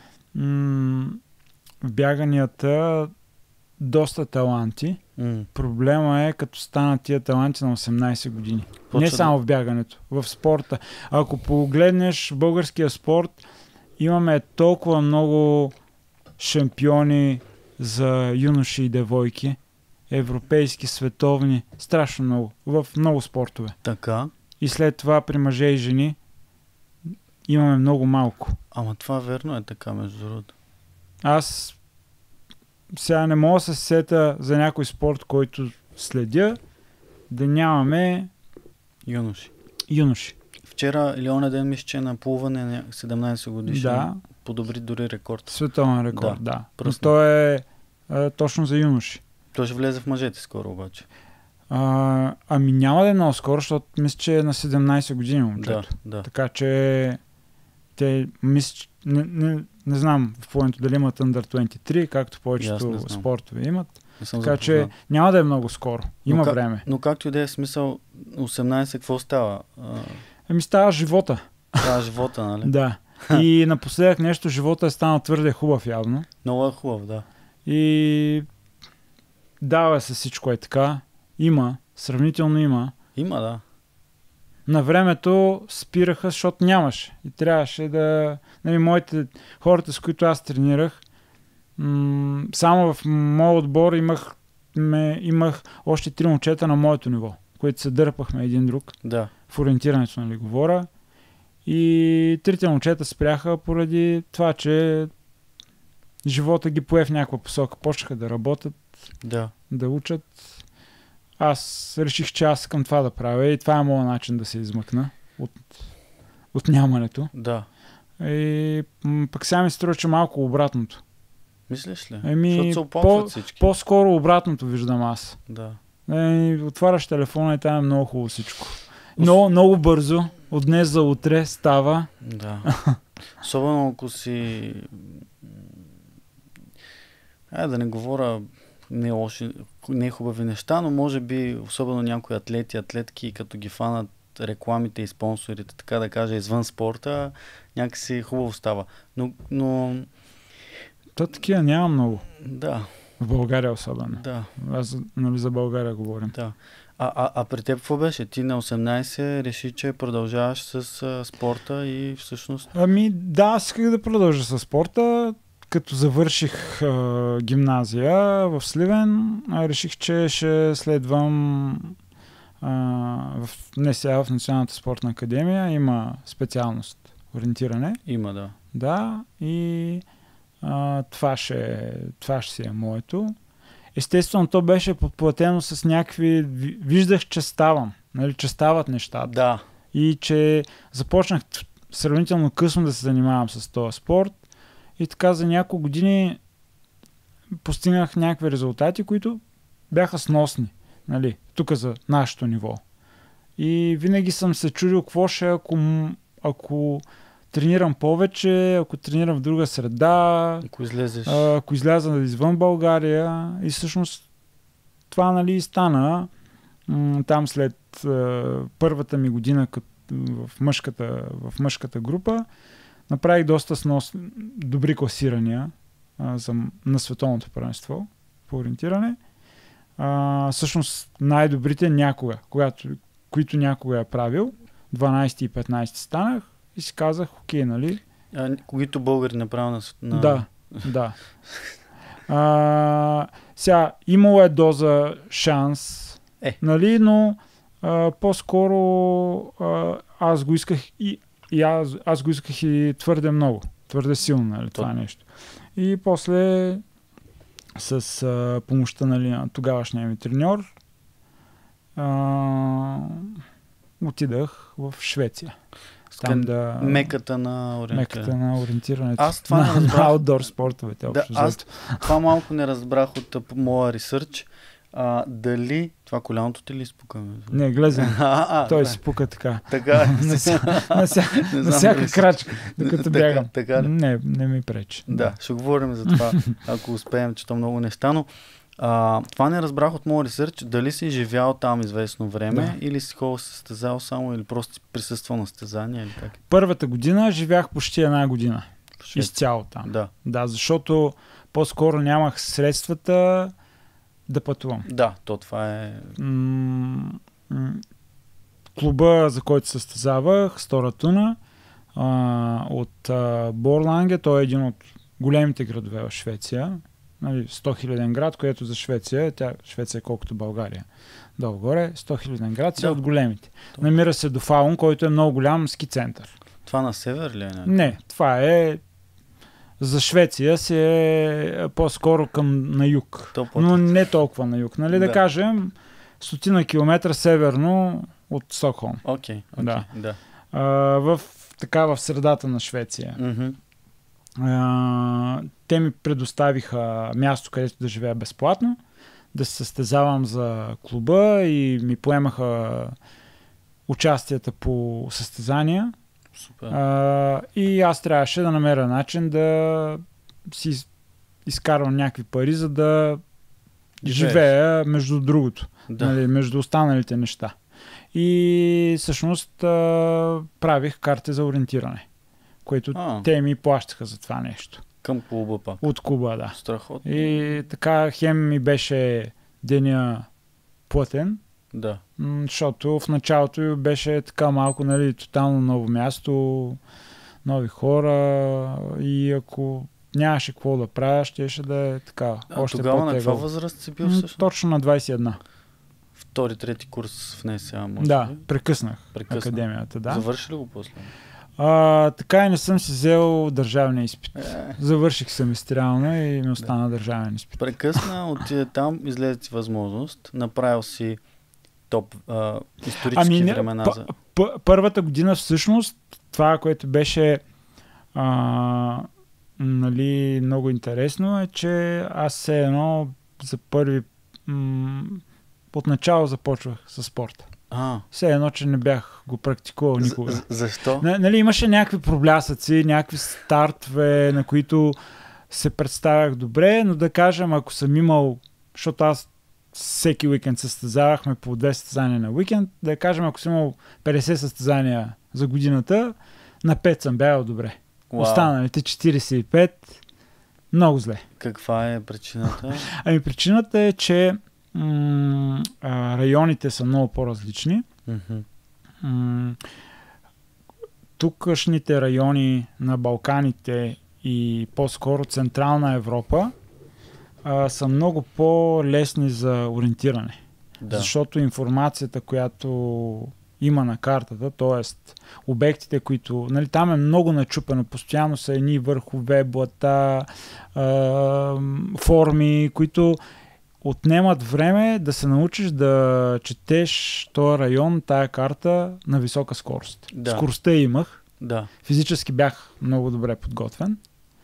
в бяганията доста таланти. Проблема е като станат тия таланти на 18 години. Не само в бягането, в спорта. Ако погледнеш българския спорт, имаме толкова много шампиони за юноши и девойки. Европейски, световни, страшно много. В много спортове. Така. И след това при мъже и жени имаме много малко. Ама това верно е така, между другото. Аз сега не мога да се сета за някой спорт, който следя, да нямаме юноши. Вчера или оня ден мисля, че на плуване 17 годишен подобри дори рекорд. Световен рекорд, да. Но то е точно за юноши. Той ще влезе в мъжете скоро обаче. Ами няма да е много скоро, защото мисля, че е на 17 години момчето. Да. Така че те мисля, не знам в плането дали имат Under 23, както повечето спортове имат. Така че няма да е много скоро. Има време. Но както и да е смисъл, 18 какво става? Ами става живота. Става живота, нали? Да. И напоследък нещо, живота е станал твърде хубав явно. Много е хубав, да. И дава се всичко е така. Има. Сравнително има. Има, да. На времето спираха, защото нямаше. И трябваше да... Нали, хората, с които аз тренирах, само в моят отбор имах още 3 момчета на моето ниво, които се дърпахме един друг. Да. В ориентирането, нали, говоря. И 3 момчета спряха поради това, че живота ги пое в някаква посока. Почнаха да работят, да учат. Аз реших, че аз искам това да правя и това е моят начин да се измъкна от нямането. Да. И пък сега ми струва, че малко обратното. Мислиш ли? Защото се опълват всички. По-скоро обратното виждам аз. Да. Отваряш телефона и там е много хубаво всичко. Но много бързо, от днес за утре става. Да. Особено ако си... да не говоря не хубави неща, но може би особено някои атлетки, като ги фанат рекламите и спонсорите, така да кажа, извън спорта, някакси хубаво става. Но... То такива няма много. Да. В България особено. Да. Аз, нали, за България говорим. Да. А при теб какво беше? Ти на 18 реши, че продължаваш с спорта и всъщност... Ами да, аз исках да продължа с спорта. Като завърших гимназия в Сливен, реших, че ще следвам не сега в Националната спортна академия. Има специалност ориентиране. Има, да. Да, и това ще си е моето. Естествено, то беше подплатено с някакви... Виждах, че ставам. Нали, че стават нещата. Да. И че започнах сравнително късно да се занимавам с този спорт. И така за няколко години постигнах някакви резултати, които бяха сносни. Нали, тук за нашето ниво. И винаги съм се чудил какво ще ако тренирам повече, ако тренирам в друга среда, ако изляза извън България. И всъщност това, нали, стана там след първата ми година в мъжката група. Направих доста добри класирания на световното първенство по ориентиране. Всъщност най-добрите някога, които някога е правил. 12 и 15 станах и си казах, окей, нали? Които българи направо на... Да. Сега, имало е доза шанс, нали, но по-скоро аз го исках аз го исках и твърде много, твърде силно, нали, това нещо. И после с помощта, нали, на тогавашния ми треньор отидах в Швеция. Там меката на ориентирането. Аз това не разбрах. На аутдор спортовете. Аз това малко не разбрах от моя ресърч. Дали това коляното ти ли изпука? Не, гледай. Той си пука така. Така. На всяка крачка, докато бягам. Така. Не ми пречи. Да, ще говорим за това, ако успеем, че то много неща, но това не разбрах от моя ресърч. Дали си живял там известно време или си ходил се състезал само или просто си присъствал на състезания или как? Първата година живях почти 1 година. Изцяло там. Да, защото по-скоро нямах средствата да пътувам. Да, то това е... Клуба, за който състезавах, Стора Туна, от Борланге, той е един от големите градове в Швеция, нали, 100 000 град, което за Швеция, Швеция е колкото България, долу-горе, 100 000 град са от големите. Намира се до Фалун, който е много голям ски център. Това на север ли е? Не, това е за Швеция си е по-скоро на юг. Но не толкова на юг. Нали, да кажем, 100 километра северно от Стокхолм. Окей. Да. В средата на Швеция. Те ми предоставиха място, където да живея безплатно, да се състезавам за клуба и ми поемаха участията по състезания. Супер. И аз трябваше да намеря начин да си изкарвам някакви пари, за да живея между другото, нали, между останалите неща. И всъщност правих карти за ориентиране, които те ми плащаха за това нещо. Към клуба пак? От клуба, да. Страхотно. И така хем ми беше деня плътен, защото в началото беше така малко, нали, тотално ново място, нови хора и ако нямаше какво да правя, щеше да е така още по-тегаво. Тогава на каква възраст си бил всъщност? Точно на 21. Втори, трети курс в НСА, може да, ли? прекъснах академията. Да. Завърши ли го после? Така и не съм си взел държавния изпит. Завърших семестриално и ми остана държавен изпит. Прекъсна, отиде там, излезе ти възможност, направил си топ исторически времена. Първата година всъщност, това, което беше нали, много интересно е, че аз все едно за първи отначало започвах със спорта. Все едно, че не бях го практикувал никога. Защо? Нали, имаше някакви проблясъци, някакви стартове, на които се представях добре, но да кажем, ако съм имал, защото аз всеки уикенд състезавахме по 2 състезания на уикенд, да кажем, ако съм имал 50 състезания за годината, на 5 съм бягал добре. Останалите 45 много зле. Каква е причината? Причината е, че районите са много по-различни. Тукашните райони на Балканите и по-скоро Централна Европа са много по-лесни за ориентиране. Защото информацията, която има на картата, т.е. обектите, които... Нали, там е много начупено, постоянно са едни върхове, блата, форми, които отнемат време да се научиш да четеш този район, тая карта на висока скорост. Скоростта имах. Физически бях много добре подготвен.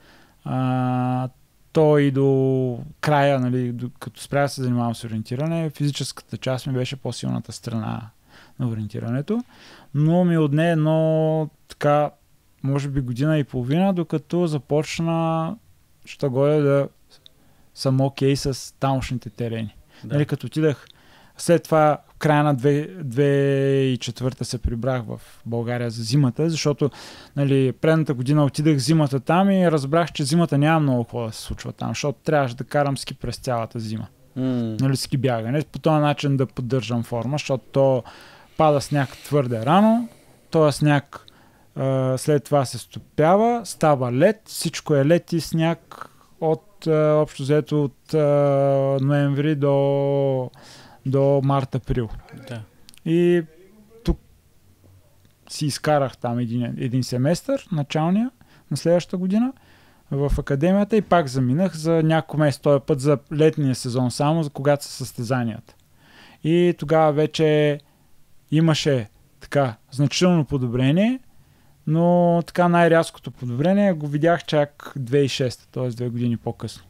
То и до края, нали, като спрях да се занимавам с ориентиране, физическата част ми беше по-силната страна на ориентирането, но ми отне едно така, може би година и половина, докато започна да съм окей с тамошните терени. Нали, като отидах, след това в края на 2004 се прибрах в България за зимата, защото нали, предната година отидах зимата там и разбрах, че зимата няма много какво да се случва там, защото трябваше да карам ски през цялата зима. Нали, ски бягане. По този начин да поддържам форма, защото то пада сняг твърде рано, този сняг след това се стопява, става лед, всичко е лед и сняг от общо взето от ноември до март-април. И тук си изкарах там един семестър, началния, на следващата година в академията и пак заминах за няколко месеца, този път за летния сезон само, за когато са състезанията. И тогава вече имаше така значително подобрение, но така най-рязкото подобрение го видях чак 2006, т.е. 2 години по-късно.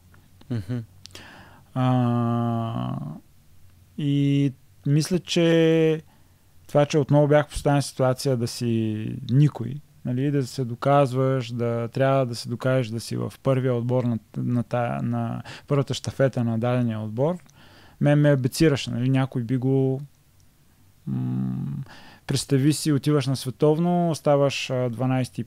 И мисля, че това, че отново бях в постоянна ситуация да си никой, нали, да се доказваш, да трябва да се докажеш да си в първия отбор на първата щафета на дадения отбор, ме абецираше. Нали, някой би го... Представи си, отиваш на световно, ставаш 12 и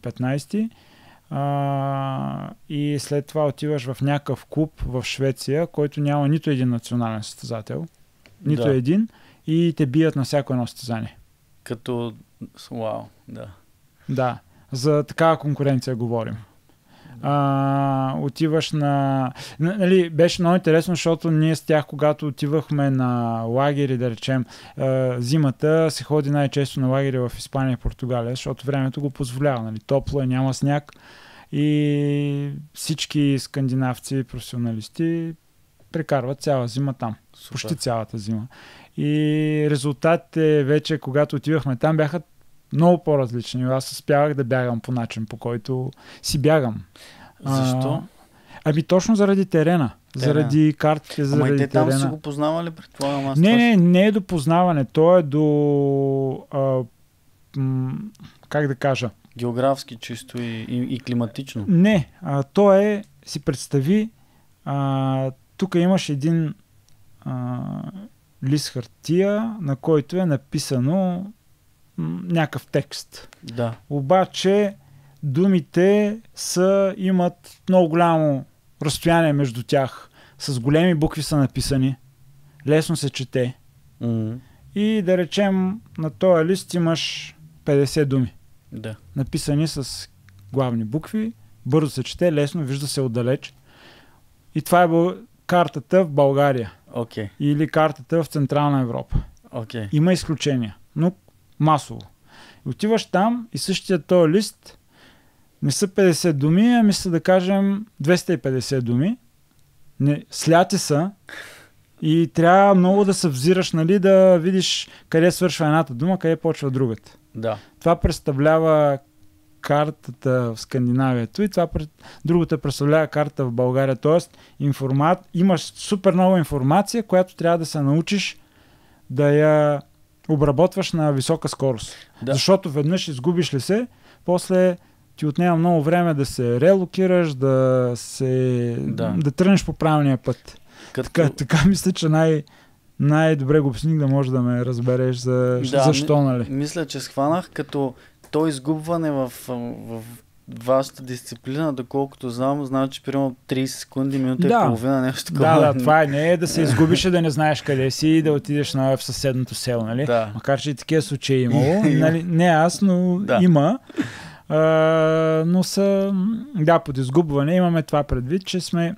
15 и след това отиваш в някакъв клуб в Швеция, който няма нито един национален състезател. Нито един. И те бият на всяко едно състезание. Като... Вау, да. Да. За такава конкуренция говорим. Отиваш на... Нали, беше много интересно, защото ние с тях, когато отивахме на лагери, да речем, зимата се ходи най-често на лагери в Испания и Португалия, защото времето го позволява. Нали, топло е, няма сняг и всички скандинавци, професионалисти прекарват цяла зима там. Супер. Почти цялата зима. И резултатите вече, когато отивахме там, бяха много по-различни. Аз успявах да бягам по начин, по който си бягам. Защо? Точно заради терена. Заради картите, заради терена. Ама и те там си го познавали, предполагам аз? Не е до познаване. То е до... как да кажа? Географски чисто и климатично. Не. То е... Си представи... тук имаш един лист хартия, на който е написано някакъв текст. Да. Обаче думите имат много голямо разстояние между тях. С големи букви са написани. Лесно се чете. Mm-hmm. И да речем на този лист имаш 50 думи. Да. Написани с главни букви. Бързо се чете, лесно, вижда се отдалеч. И това е картата в България. Okay. Или картата в Централна Европа. Okay. Има изключения, но масово. И отиваш там и същия този лист не са 50 думи, ами са да кажем 250 думи. Сляти са и трябва много да се взираш, нали, да видиш къде свършва едната дума, къде почва другата. Да. Това представлява картата в Скандинавието и другата представлява карта в България. Тоест, имаш супер много информация, която трябва да се научиш да я обработваш на висока скорост. Да. Защото веднъж изгубиш ли се, после ти отнема много време да се релокираш, да тръгнеш по правилния път. Така мисля, че най-добре го обясних да можеш да ме разбереш защо, нали? Мисля, че схванах като то изгубване в вашата дисциплина, доколкото знам, значи примерно 30 секунди, минута и половина, нещо такова. Да, това не е да се изгубиш и да не знаеш къде си и да отидеш в съседното село, нали? Да. Макар че и такива случаи имало. Нали? Не аз, но има. Но под изгубване имаме това предвид, че сме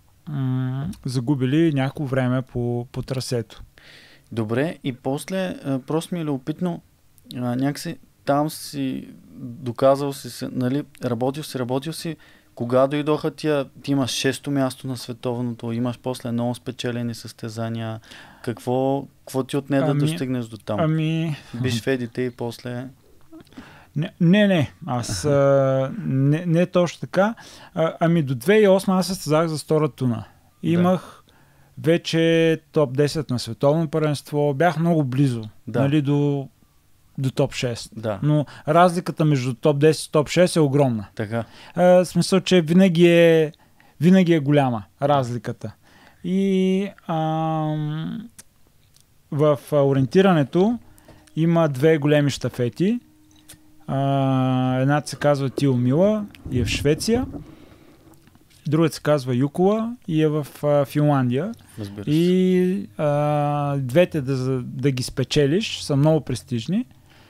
загубили някакво време по трасето. Добре, и после просто ми е любопитно, някакси там си доказал си, нали, работил си, кога дойдоха ти имаш 6-то място на световното, имаш после много спечелени състезания, какво ти отне да достигнеш до там? Биш в едите и после... Не. Аз не е точно така. До 2008 аз състезах за Стора Туна. Имах вече топ 10 на световно първенство. Бях много близо, нали, до топ 6. Да. Но разликата между топ 10 и топ 6 е огромна. Така. В смисъл, че винаги е голяма разликата. И в ориентирането има две големи щафети. Едната се казва Тиомила и е в Швеция. Другата се казва Юкола и е в Финландия. И двете да ги спечелиш са много престижни.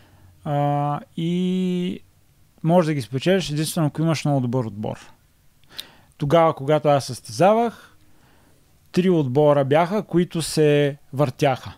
И можеш да ги спечелиш единствено ако имаш много добър отбор. Тогава, когато аз състезавах, 3 отбора бяха, които се въртяха.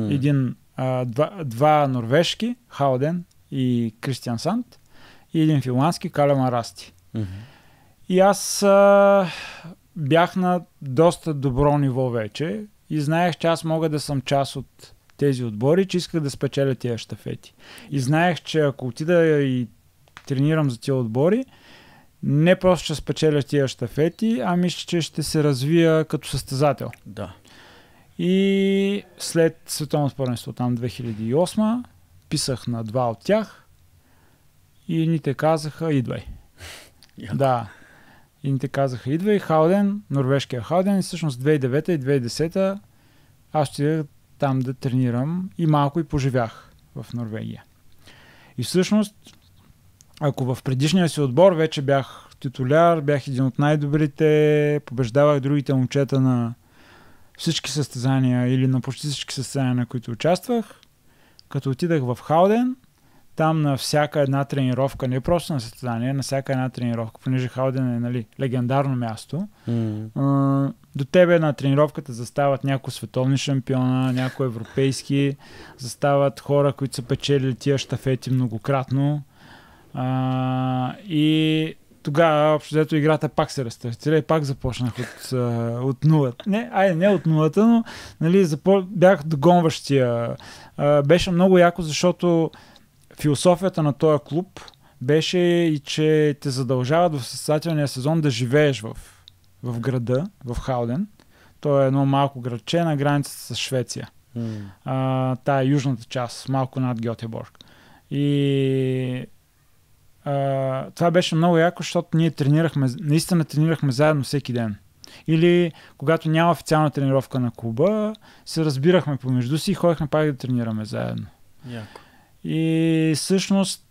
Два норвежки, Хауден и Кристиан Санд, и един финландски, Калеман Расти. И аз бях на доста добро ниво вече и знаех, че аз мога да съм част от тези отбори, че исках да спечеля тия щафети. И знаех, че ако отида и тренирам за тия отбори, не просто ще спечеля тия щафети, ами че ще се развия като състезател. Да. И след световното първенство там 2008 писах на 2 от тях и ни те казаха идвай. Да. И ни те казаха идвай. Хауден, норвежкия Хауден, и всъщност 2009 и 2010 аз ще там да тренирам и малко и поживях в Норвегия. И всъщност, ако в предишния си отбор вече бях титуляр, бях един от най-добрите, побеждавах другите момчета на всички състезания или на почти всички състезания, на които участвах, като отидах в Хауден, там на всяка една тренировка, не просто на състезание, на всяка една тренировка, понеже Халден е, нали, легендарно място, до тебе на тренировката застават някои световни шампиона, някои европейски, застават хора, които са печелили тия щафети многократно. И тогава, общо взето, играта пак се рестартира и пак започнах от нулата. Не от нулата, но нали, бях догонващия. Беше много яко, защото философията на този клуб беше и че те задължават в състезателния сезон да живееш в града, в Халден. То е едно малко градче на границата с Швеция. Тая южната част, малко над Гьотеборг. И това беше много яко, защото ние наистина тренирахме заедно всеки ден. Или когато няма официална тренировка на клуба, се разбирахме помежду си и ходихме пак да тренираме заедно. Яко. И всъщност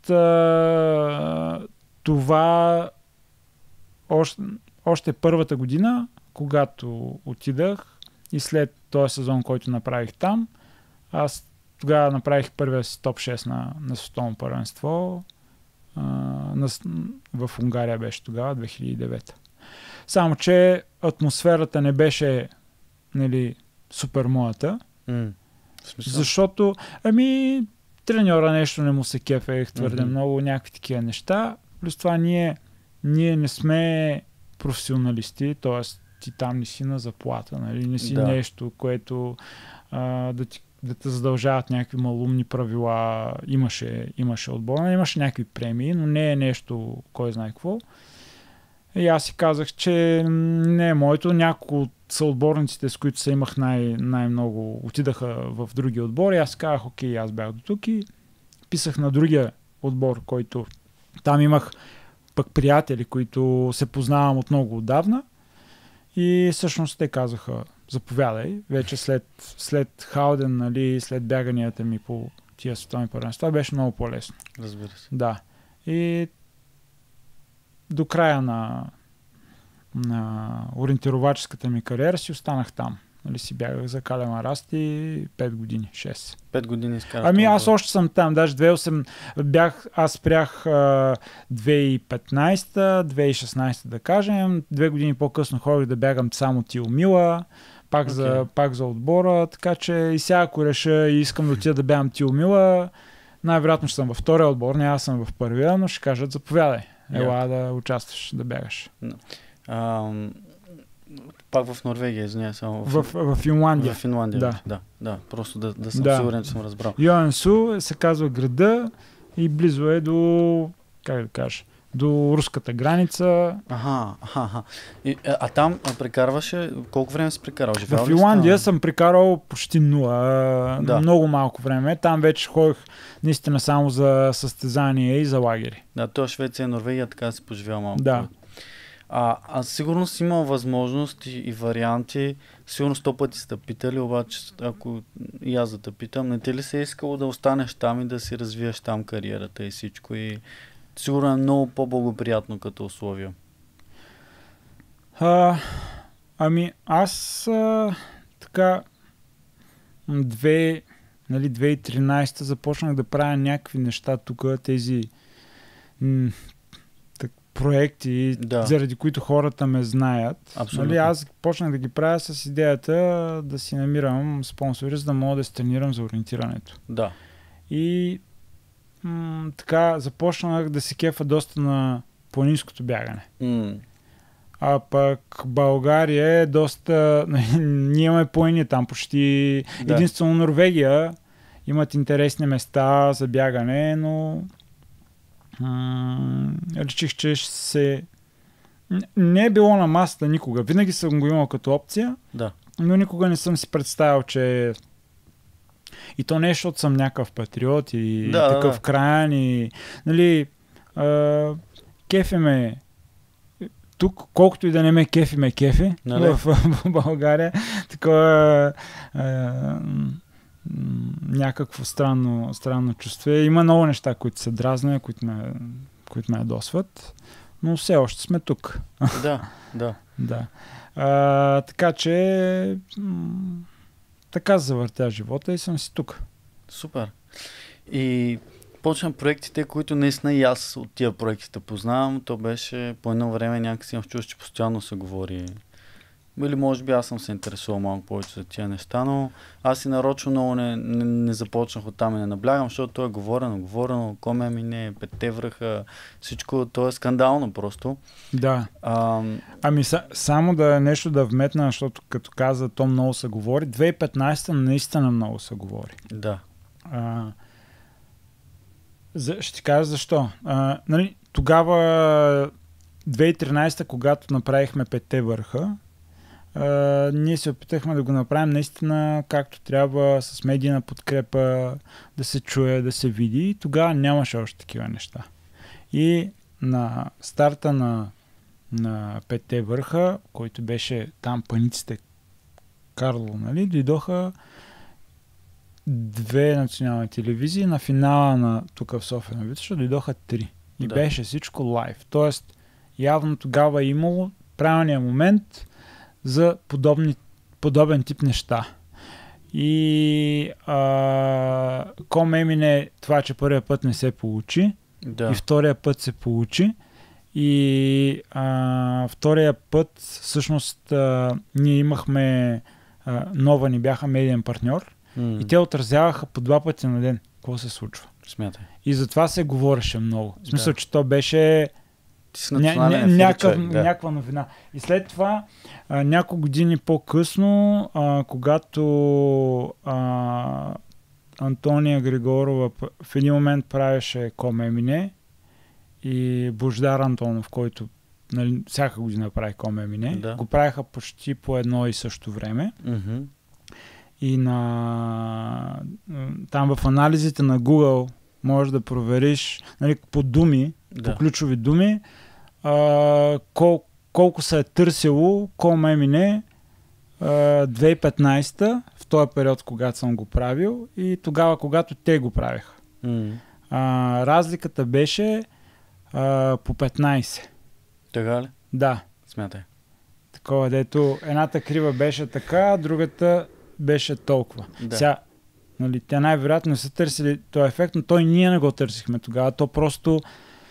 това още първата година, когато отидах и след този сезон, който направих там, аз тогава направих първия си топ 6 на световно първенство. В Унгария беше тогава, 2009. Само, че атмосферата не беше, нали, супер моята. Защото, треньора нещо не му се кефех твърде много, някакви такива неща. Плюс това ние не сме професионалисти, т.е. ти там не си на заплата, нали? Не си нещо, което да те задължават някакви малумни правила. Имаше отбора, имаше някакви премии, но не е нещо, кой знае какво. И аз си казах, че не е моето. Няколко от съотборниците, с които се имах най-много, отидаха в други отбори. Аз казах, окей, аз бях до тук и писах на другия отбор, който там имах пък приятели, които се познавам от много отдавна. И всъщност те казаха, заповядай. Вече след Халден, нали, след бяганията ми по тия световни първенства, беше много по-лесно. Разбира се. Да. И до края на ориентироваческата ми кариера си останах там. Нали, си бягах за Калема Расти 5 години, 6. 5 години изкарах. Аз още съм там, даже 2008 аз спрях 2015, 2016 да кажем. 2 години по-късно ходих да бягам само Тиомила, пак за отбора, така че и сега ако реша и искам да отида да бягам Тиомила, най-вероятно ще съм във втория отбор, не аз съм в първия, но ще кажат заповядай. Ела да участваш, да бягаш. Пак в Норвегия, извиня само. В Финландия. В Финландия, да. Просто да съм сигурен, че съм разбрал. Йоансу се казва града и близо е до, как да кажа, до руската граница. А там прекарваше, колко време си прекарал? В Финландия съм прекарал почти 0. Много малко време. Там вече ходих наистина само за състезания и за лагери. Да, то Швеция и Норвегия така си поживял малко. Да. Сигурно си имал възможност и варианти. Сигурно 100 пъти сте питали, обаче ако и аз да те питам, не ти ли се е искало да останеш там и да си развиеш там кариерата и всичко? И сигурно е много по-благоприятно като условия. Аз така 2013 започнах да правя някакви неща тук, тези проекти, заради които хората ме знаят. Нали, аз почнах да ги правя с идеята да си намирам спонсори, за да мога да се тренирам за ориентирането. Да. И така започнах да се кефа доста на планинското бягане. А пък България е доста... Ние имаме планини там почти... Единствено Норвегия имат интересни места за бягане, но речих, че не е било на масата никога. Винаги съм го имал като опция, но никога не съм си представил, че и то не е, защото съм някакъв патриот и такъв краян и нали, кефи ме тук, колкото и да не ме кефи в България, такова някакво странно чувство. Има много неща, които се дразнят, които ме ядосват, но все още сме тук. Да. Така че така завъртя живота и съм си тук. Супер. И почнах проектите, които наистина и аз от тия проектите познавам. То беше по едно време някакси имах чувство, че постоянно се говори. Или може би аз съм се интересувал малко повече за тия неща, но аз и нарочно много не започнах оттам и не наблягам, защото то е говорено, коме ми не, петте връха, всичко, то е скандално просто. Да. Ами само да нещо да вметна, защото като каза, то много се говори. 2015 наистина много се говори. Да. Ще ти кажа защо. Нали, тогава 2013, когато направихме петте върха, ние се опитахме да го направим наистина както трябва, с медийна подкрепа, да се чуе, да се види. И тогава нямаше още такива неща. И на старта на петте върха, който беше там паниците Карло, нали, дойдоха две национални телевизии, на финала на тук в София на Витоша дойдоха 3. И беше всичко лайв. Тоест, явно тогава е имало правилния момент за подобен тип неща. И Комемине това, че първия път не се получи, и втория път се получи. И втория път всъщност ние имахме Нова ни бяха медиен партньор и те отразяваха по 2 пъти на ден какво се случва. Смятай. И затова се говореше много. В смисъл, че то беше някаква новина. И след това, няколко години по-късно, когато Антония Григорова в един момент правеше Комемине и Бождар Антонов, който нали, всяка година прави Комемине, го правиха почти по едно и също време. Mm-hmm. И там в анализите на Google можеш да провериш нали, по думи, по ключови думи, колко се е търсило Комемине 2015, в този период, когато съм го правил и тогава, когато те го правиха. Разликата беше по 15. Така ли? Да. Смятай. Такова, дето едната крива беше така, другата беше толкова. Да. Сега, нали, те най-вероятно са търсили този ефект, но той ние не го търсихме тогава. То просто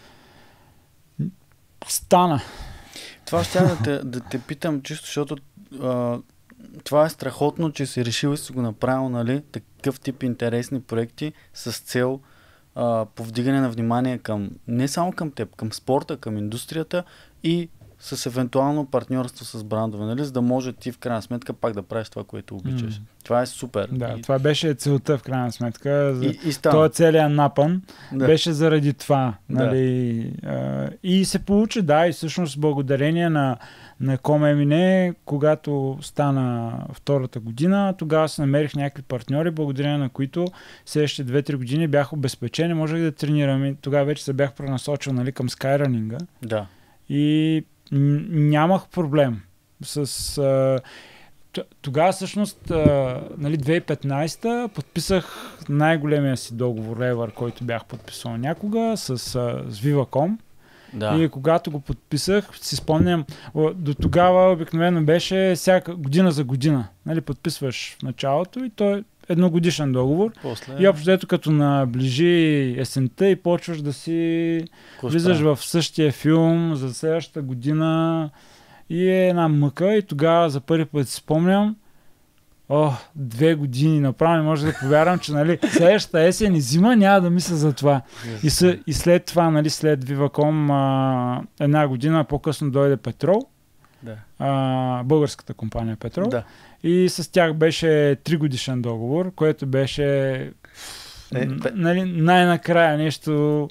стана. Това ще да те питам чисто, защото това е страхотно, че си решил и си го направил, нали, такъв тип интересни проекти с цел повдигане на внимание към, не само към теб, към спорта, към индустрията и с евентуално партньорство с брандове, нали, за да може ти в крайна сметка пак да правиш това, което обичаш. Това е супер. Да, това беше целта в крайна сметка. Той целият напън беше заради това. Нали, и се получи, и всъщност благодарение на Комемине, когато стана втората година, тогава се намерих някакви партньори, благодарение на които следващите 2-3 години бях обезпечен и можех да тренирам. И тогава вече се бях пренасочил нали, към скайранинга. Да. И нямах проблем с... Тогава всъщност нали, 2015 подписах най-големия си договор ever, който бях подписал някога с Viva.com. Да. И когато го подписах, си спомням, до тогава обикновено беше всяка година за година. Нали, подписваш в началото и той е едногодишен договор. После... И общо ето като наближи есента и почваш да си влизаш в същия филм за следващата година и е една мъка и тогава за първи път си спомням 2 години направо не може да повярвам, че нали, следващата есен и зима няма да мисля за това. И след това, нали, след Viva.com една година по-късно дойде Петрол, българската компания Петрол. Да. И с тях беше 3 годишен договор, което беше нали, най-накрая нещо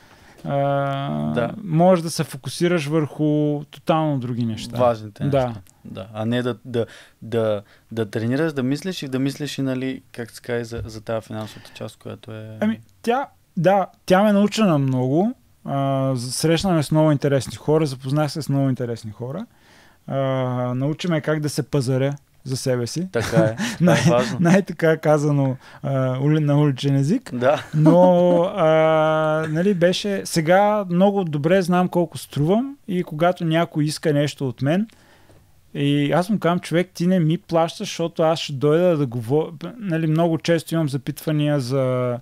може да се фокусираш върху тотално други неща. Важните неща. Да. А не да тренираш, да мислиш и нали, как се каже за тази финансовата част, която е... Тя ме научи на много. Срещнаме с много интересни хора, запознах се с много интересни хора. Научи ме как да се пазаря за себе си. Така е. Най-така казано на уличен език. Да. Но нали, беше... Сега много добре знам колко струвам и когато някой иска нещо от мен и аз му казвам, човек, ти не ми плащаш, защото аз ще дойда да говоря. Нали, много често имам запитвания за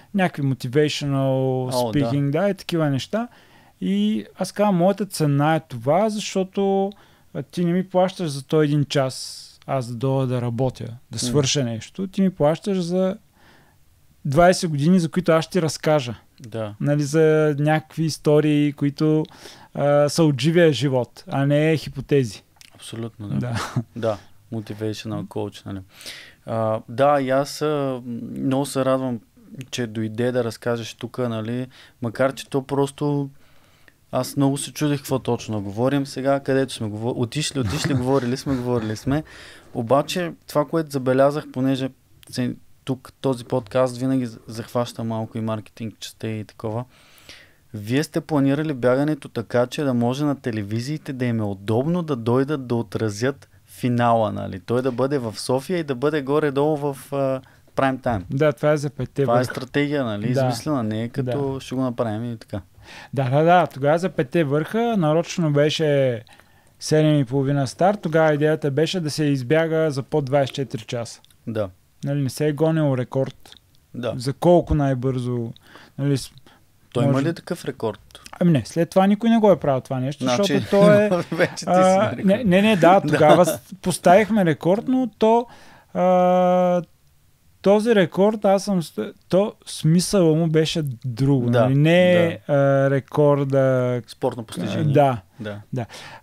някакви motivational speaking, да, и такива неща. И аз казвам, моята цена е това, защото ти не ми плащаш за този един час аз да дойда да работя, да свърша нещо. Ти ми плащаш за 20 години, за които аз ще ти разкажа. Да. Нали, за някакви истории, които са от живия живот, а не хипотези. Абсолютно, да. Да, motivational coach, нали. Да, и аз много се радвам, че дойде да разкажеш тук, нали, макар че то просто аз много се чудих какво точно говорим сега, където сме отишли, говорили сме, обаче това, което забелязах, понеже тук този подкаст винаги захваща малко и маркетинг частта и такова. Вие сте планирали бягането така, че да може на телевизиите да им е удобно да дойдат да отразят финала, нали? Той да бъде в София и да бъде горе-долу в прайм тайм. Да, това е за петте върха. Това е стратегия, нали? Измислена, не е като ще го направим и така. Да. Тогава за петте върха нарочно беше 7,5 старт. Тогава идеята беше да се избяга за под 24 часа. Да. Нали, не се е гонил рекорд. Да. За колко най-бързо. Нали, той има ли такъв рекорд? Ами не, след това никой не го е правил това нещо, значи, защото то е... вече ти си тогава поставихме рекорд, но този рекорд, смисъла му беше друго. Да, нали? Не е рекорда... Спортно постижение. Да.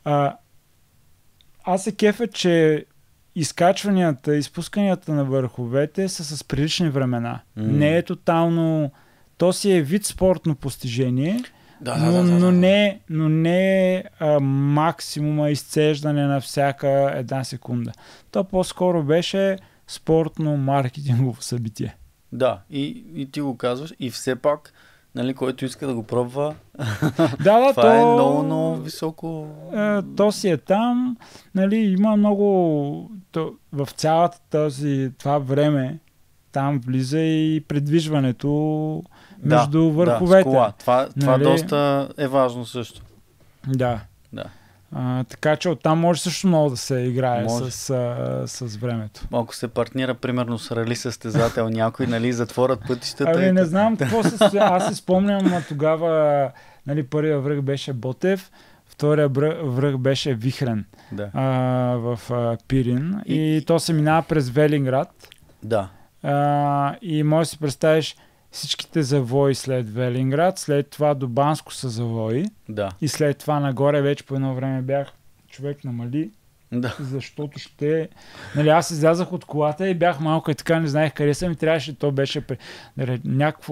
Аз се кефя, че изкачванията, изпусканията на върховете са с прилични времена. Не е тотално... То си е вид спортно постижение, но не е максимума изцеждане на всяка една секунда. То по-скоро беше спортно маркетингово събитие. Да, и ти го казваш, и все пак, нали, който иска да го пробва, това е много, много високо. То си е там, нали, има много в цялата това време там влиза и предвижването между върховете. Да, с кола. Това доста е важно също. Да. Така че оттам може също много да се играе с времето. Ако се партнира, примерно с рали състезател някой, нали, затворят пътищата. Ами не знам какво аз се спомням тогава, нали, първия връх беше Ботев, втория връх беше Вихрен в Пирин и то се минава през Велинград. Да. И може да си представиш всичките завои след Велинград, след това до Банско са завои и след това нагоре вече по едно време бях човек намали, защото Нали, аз излязах от колата и бях малко и така, не знаех къде съм и трябваше, то беше някакво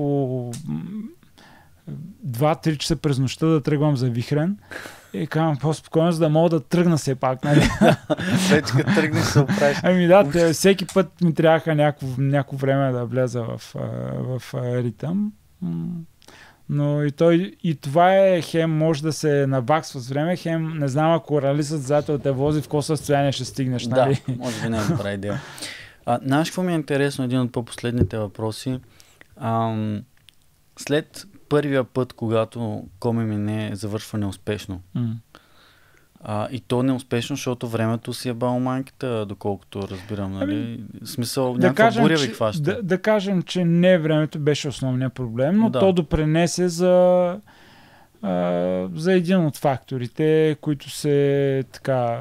2-3 часа през нощта да тръгвам за Вихрен. И казвам по-спокойно, за да мога да тръгна все пак. Нали? Вече като тръгнеш се оправиш. Ами всеки път ми трябваха някакво време да вляза в ритъм. Но и това е хем може да се наваксва с време, хем не знам ако рали състезател те вози в какво състояние ще стигнеш. Нали? Да, може би не е добра идея. Знаеш какво ми е интересно, един от по-последните въпроси. След първия път, когато Коми мине завършва неуспешно. И то неуспешно, защото времето си е бал майката, доколкото разбирам, нали? В смисъл, някаква буря ви хваща. Да кажем, че не времето беше основният проблем, но то допренесе за един от факторите, които се така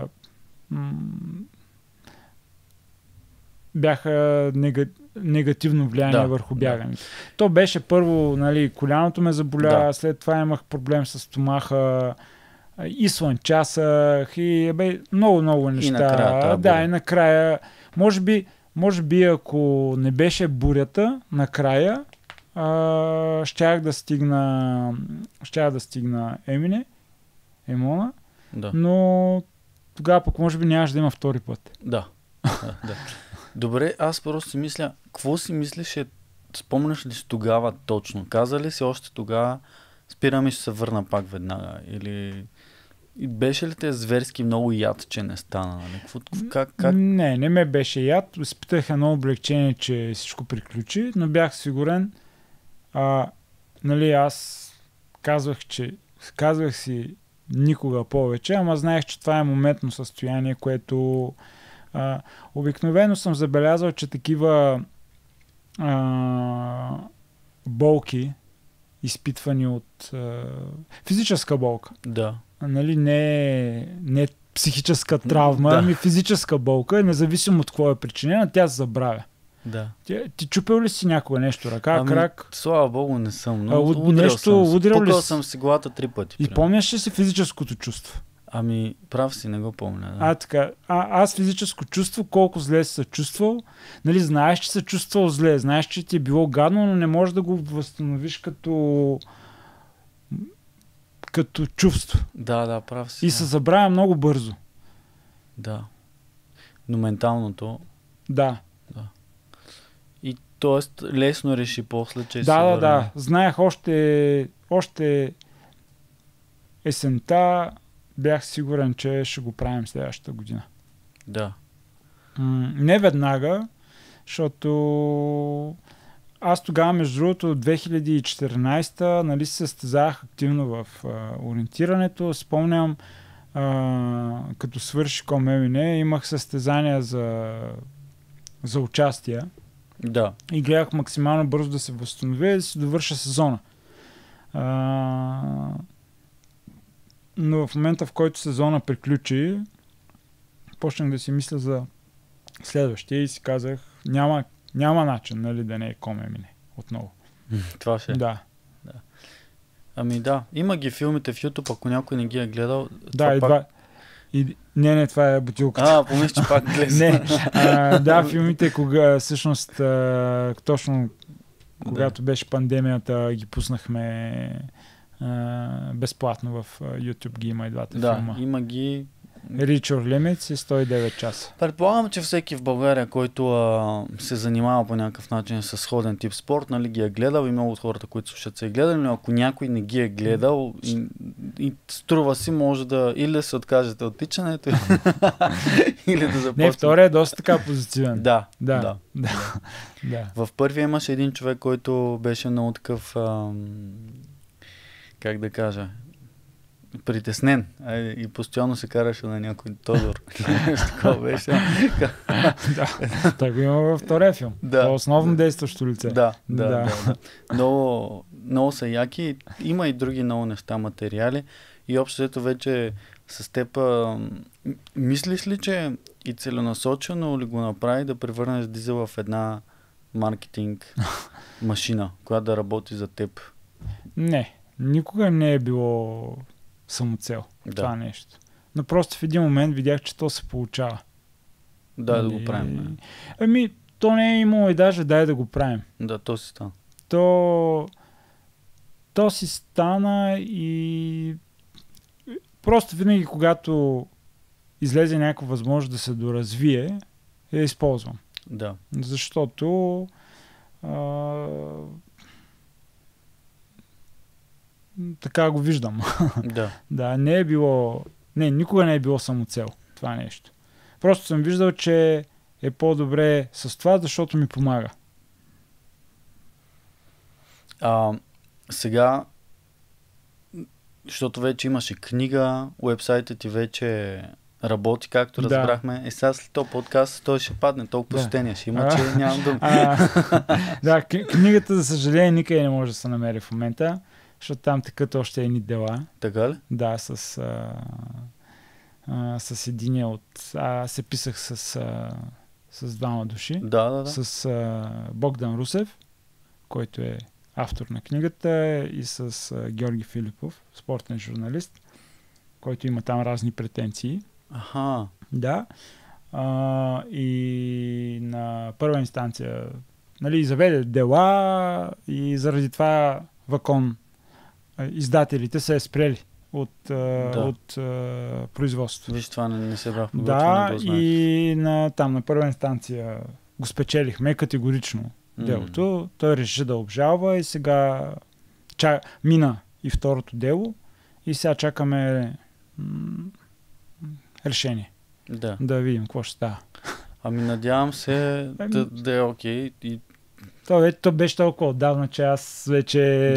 бяха негативно влияние върху бягането. То беше първо, нали, коляното ме заболя, след това имах проблем с стомаха, и слънчасах, и много неща. И накрая, може би ако не беше бурята, накрая щях да стигна Емона, но тогава пък може би нямаше да има втори път. Да. Добре, аз просто си мисля, какво си мислеше, спомняш ли си тогава точно? Каза ли си още тогава, спирам и ще се върна пак веднага? Или беше ли те зверски много яд, че не стана? Как? Не ме беше яд. Изпитах едно облегчение, че всичко приключи, но бях сигурен. Нали, аз казвах си никога повече, ама знаех, че това е моментно състояние, което обикновено съм забелязал, че такива болки, изпитвани от физическа болка. Да. Нали, не психическа травма, Да. ами физическа болка, независимо от какво е причинена, тя се забравя. Да. Ти чупил ли си някога нещо? Ръка, крак? Слава богу, не съм. Но удрил ли Пукал си? съм си главата 3 пъти. И помняш ли си физическото чувство? Ами, прав си, не го помня. Да. Така. Аз физическо чувство, колко зле си се чувствал. Нали, знаеш, че се чувствал зле, знаеш, че ти е било гадно, но не можеш да го възстановиш като чувство. Да, прав си. И се забравя много бързо. Да. Но менталното... Да. И т.е. лесно реши после, че Да. Знаех още есента, бях сигурен, че ще го правим следващата година. Да. Не веднага, защото аз тогава, между другото, 2014-та, нали, се състезавах активно в ориентирането. Спомням, като свърши КОМ-МН, имах състезания за участие. Да. И гледах максимално бързо да се възстановя и да се довърша сезона. Но в момента, в който сезона приключи, почнах да си мисля за следващия и си казах, няма начин, нали, да не е КОМ-МН отново. Това ще. Да. Ами да, има ги филмите в YouTube, ако някой не ги е гледал. Да, пак... Не, това е бутилката. Помислиш, че пак гледа. Не, филмите, кога всъщност точно когато беше пандемията, ги пуснахме безплатно в YouTube, ги има и двата филма. Да, има ги. Reach Your Limits и 109 часа. Предполагам, че всеки в България, който се занимава по някакъв начин с сходен тип спорт, нали, ги е гледал и много от хората, които слушат, са гледали, но ако някой не ги е гледал и струва си, може да или да се откажете от тичането, или да започне. Не, втория е доста така позитивен. Да. В първия имаше един човек, който беше много такъв, как да кажа, притеснен. И постоянно се караше на някой Тодор. Такова беше. Той го има във втория филм. Да. Основно действащо лице. Да. Много са яки. Има и други много неща, материали. И общо ето вече с теб мислиш ли, че и целенасочено ли го направи да превърнеш Дизел в една маркетинг машина, която да работи за теб? Не. Никога не е било самоцел това нещо. Но просто в един момент видях, че то се получава. Да го правим. То не е имало и даже дай да го правим. Да, то си стана. То си стана и просто винаги, когато излезе някаква възможност да се доразвие, я използвам. Да. Защото така го виждам. Да, никога не е било самоцел това нещо. Просто съм виждал, че е по-добре с това, защото ми помага. Сега, защото вече имаше книга, уебсайтът ти вече работи, както разбрахме. Сега след този подкаст той ще падне, толкова посетения ще има, че нямам дума. Да, книгата, за съжаление, никъде не може да се намери в момента, защото там текат още едни дела. Така ли? Да, с единия от... се писах с двама души. Да. С Богдан Русев, който е автор на книгата, и с Георги Филипов, спортен журналист, който има там разни претенции. Аха. Да. И на първа инстанция, нали, заведе дела и заради това Вакон издателите се е спрели от производството. Виж, това не се бях и на първа инстанция го спечелихме категорично делото. Той реши да обжалва и сега мина и второто дело и сега чакаме решение. Да видим какво ще става. Надявам се да е окей. То беше толкова отдавна, че аз вече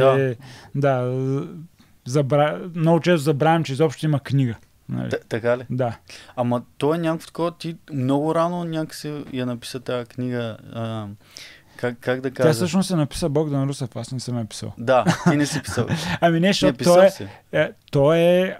много често забравям, че изобщо има книга. Нали? Така ли? Да. Ама то е някакво такова, ти много рано някакси я написа тази книга. Как да Тя кажа? всъщност е написа Богдан Русев, аз не съм я писал. Да, ти не си писал. Ами не, защото той е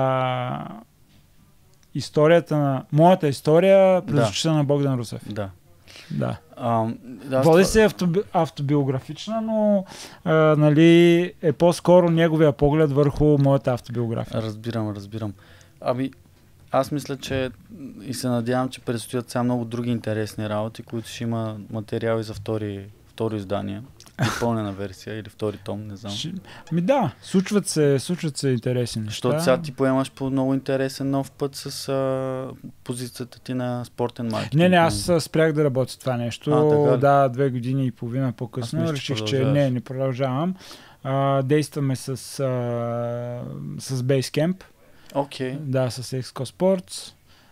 историята на... Моята история през очите на Богдан Русев. Да. Да. Води се автобиографична, но нали, е по-скоро неговия поглед върху моята автобиография. Разбирам. Ами, аз мисля, че и се надявам, че предстоят сега много други интересни работи, които ще има материали за второ издание. Пълнена версия или втори том, не знам. Да, случват се интересни неща. Защото сега ти поемаш по много интересен нов път с позицията ти на спортен маркетинг. Не, аз спрях да работя това нещо. Да, 2 години и половина по-късно. Реших, че не продължавам. Действаме с Basecamp. Okay. Да, с Exco Sports.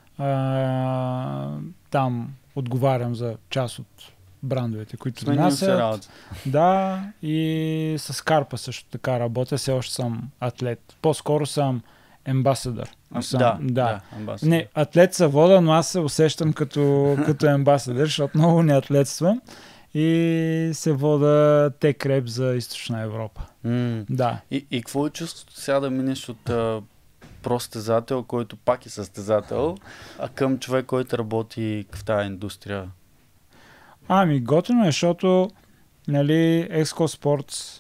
Там отговарям за част от брандовете, които донасят. Да, и с Карпа също така работя. Все още съм атлет. По-скоро съм амбасадър. Да. Не, атлет са вода, но аз се усещам като амбасадър, защото много не атлетствам. И се вода Tech Rep за Източна Европа. Да. И какво е чувството сега да минеш от състезател, който пак е състезател, а към човек, който работи в тази индустрия? Готино е, защото нали, Exco Sports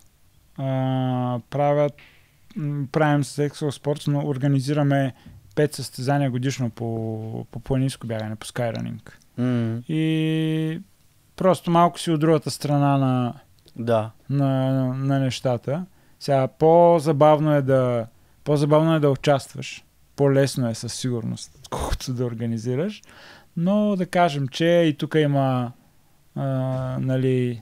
правим с Exco Sports, но организираме 5 състезания годишно по планинско бягане, по skyrunning. И просто малко си от другата страна на нещата. Сега по-забавно е да участваш. По-лесно е със сигурност, колкото да организираш. Но да кажем, че и тук има нали,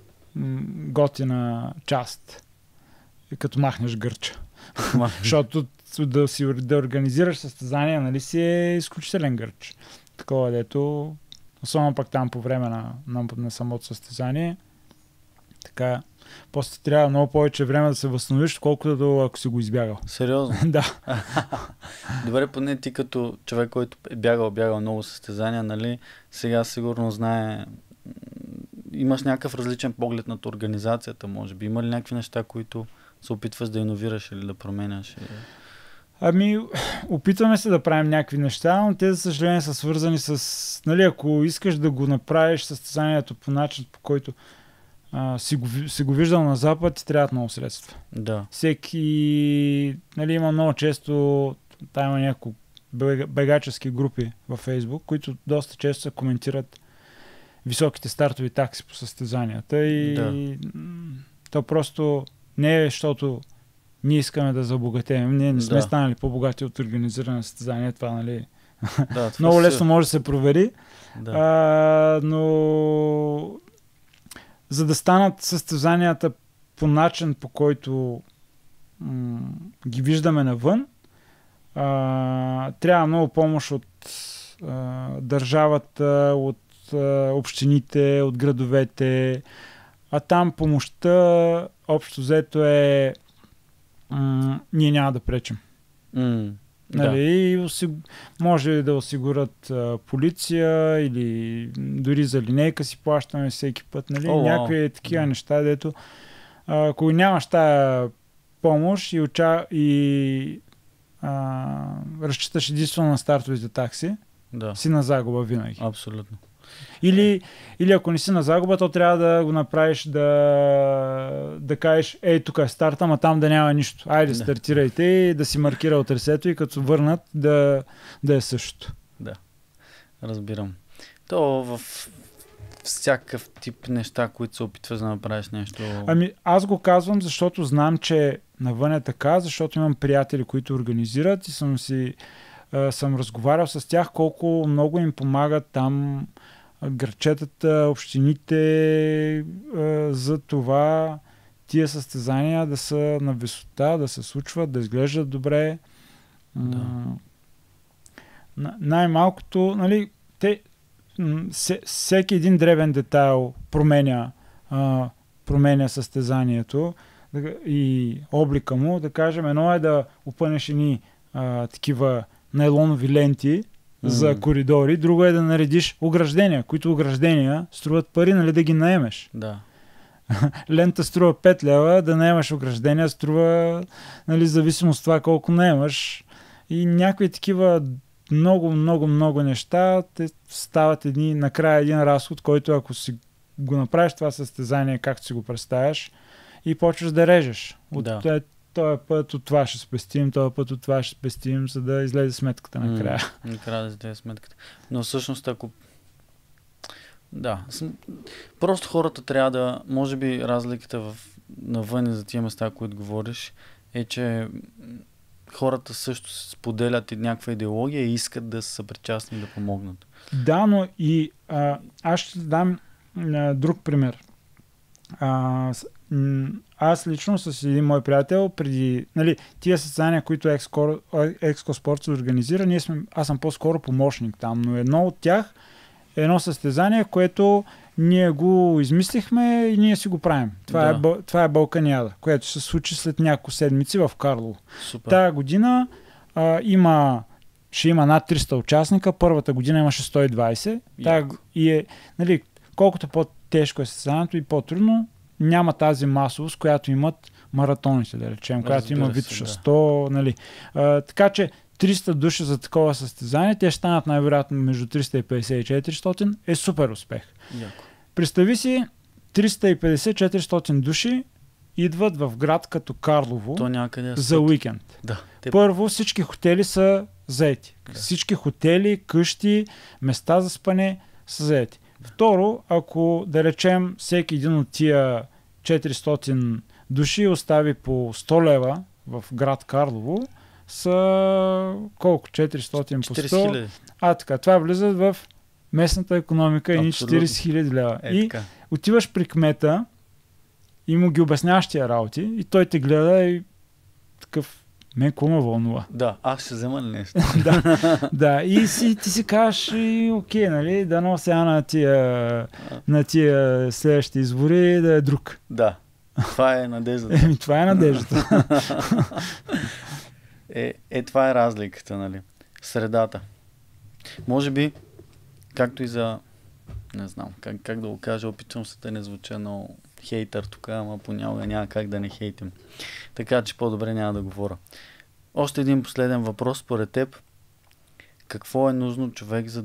готина част, като махнеш гърча. Защото да организираш състезание, нали си е изключителен гърч. Такова дето, особено пак там по време на самото състезание. Така, после трябва много повече време да се възстановиш, колкото ако си го избягал. Сериозно? Да. Добре, поне ти като човек, който е бягал много състезания, нали, сега сигурно знае, имаш някакъв различен поглед над организацията, може би. Има ли някакви неща, които се опитваш да иновираш или да променяш? Опитваме се да правим някакви неща, но те, за съжаление, са свързани с... Нали, ако искаш да го направиш състезанието по начин, по който си го виждал на Запад, ти трябват много средства. Да. Всеки... Нали, има много често... Там има няколко бегачески групи във Фейсбук, които доста често се коментират високите стартови такси по състезанията. И то просто не е, защото ние искаме да забогатеем. Ние не сме станали по-богати от организиране състезания. Това, нали... много лесно може да се провери. Да. Но за да станат състезанията по начин, по който ги виждаме навън, трябва много помощ от държавата, от общините, от градовете. А там помощта общо взето е ние няма да пречим. Нали, може да осигурят полиция или дори за линейка си плащаме всеки път. Нали? Някакви такива неща, дето ако нямаш тая помощ и разчиташ единствено на стартовите такси, си на загуба винаги. Абсолютно. Или ако не си на загуба, то трябва да го направиш да кажеш, тук е старта, ама там да няма нищо. Айде, стартирайте и да си маркира от тресето и като върнат да е същото. Да, разбирам. То в всякакъв тип неща, които се опитваш да направиш нещо... Аз го казвам, защото знам, че навън е така, защото имам приятели, които организират и съм разговарял с тях колко много им помагат там градчетата, общините за това тия състезания да са на висота, да се случват, да изглеждат добре. Най-малкото, нали, всеки един дребен детайл променя състезанието и облика му. Да кажем, едно е да опънеш едни такива найлонови ленти за коридори, друго е да наредиш ограждения, които ограждения струват пари, нали, да ги наемеш. Да. Лента струва 5 лева, да наемаш ограждения струва, нали, зависимост от това колко наемаш. И някакви такива много неща те стават накрая един разход, който ако си го направиш това състезание, както си го представяш, и почваш да режеш. Този път от това ще спестим, този път от това ще спестим, за да излезе сметката накрая. Накрая да излезе сметката. Но всъщност ако... Да. Просто хората трябва да... Може би разликата навън за тия места, които говориш, е, че хората също споделят някаква идеология и искат да са съпричастни да помогнат. Да, но и аз ще дам друг пример. Аз лично с един мой приятел преди, нали, тия състезания, които Екскоспорт се организира, аз съм по-скоро помощник там, но едно от тях е едно състезание, което ние го измислихме и ние си го правим. Това е Балканиада, което се случи след няколко седмици в Карлово. Тая година ще има над 300 участника, първата година имаше 120. Нали, колкото по-тежко е състезанието и по-трудно, няма тази масовост, която имат маратоните, да речем, която има Витоша 100, нали. Така че 300 души за такова състезание, те ще станат най-вероятно между 350 и 400, е супер успех. Яко. Представи си, 350-400 души идват в град като Карлово за уикенд. Да. Първо, всички хотели са заети. Да. Всички хотели, къщи, места за спане са заети. Второ, ако да речем всеки един от тия 400 души остави по 100 лева в град Карлово, са колко? 400 по 100? Така. Това влиза в местната икономика и 40 000 лева. И отиваш при кмета и му ги обясняваш тия работи и той те гледа и такъв, мен какво ме вълнува. Да, аз ще взема ли нещо? Да, и ти си кажеш, окей, нали, дано сега на тия следващи избори да е друг. Да, това е надеждата. Това е надеждата. Това е разликата, нали? Средата. Може би, както и за... Не знам, как да го кажа, опитвам се да не звуча много хейтър тук, ама понякога няма как да не хейтим. Така че по-добре няма да говоря. Още един последен въпрос според теб. Какво е нужно човек, за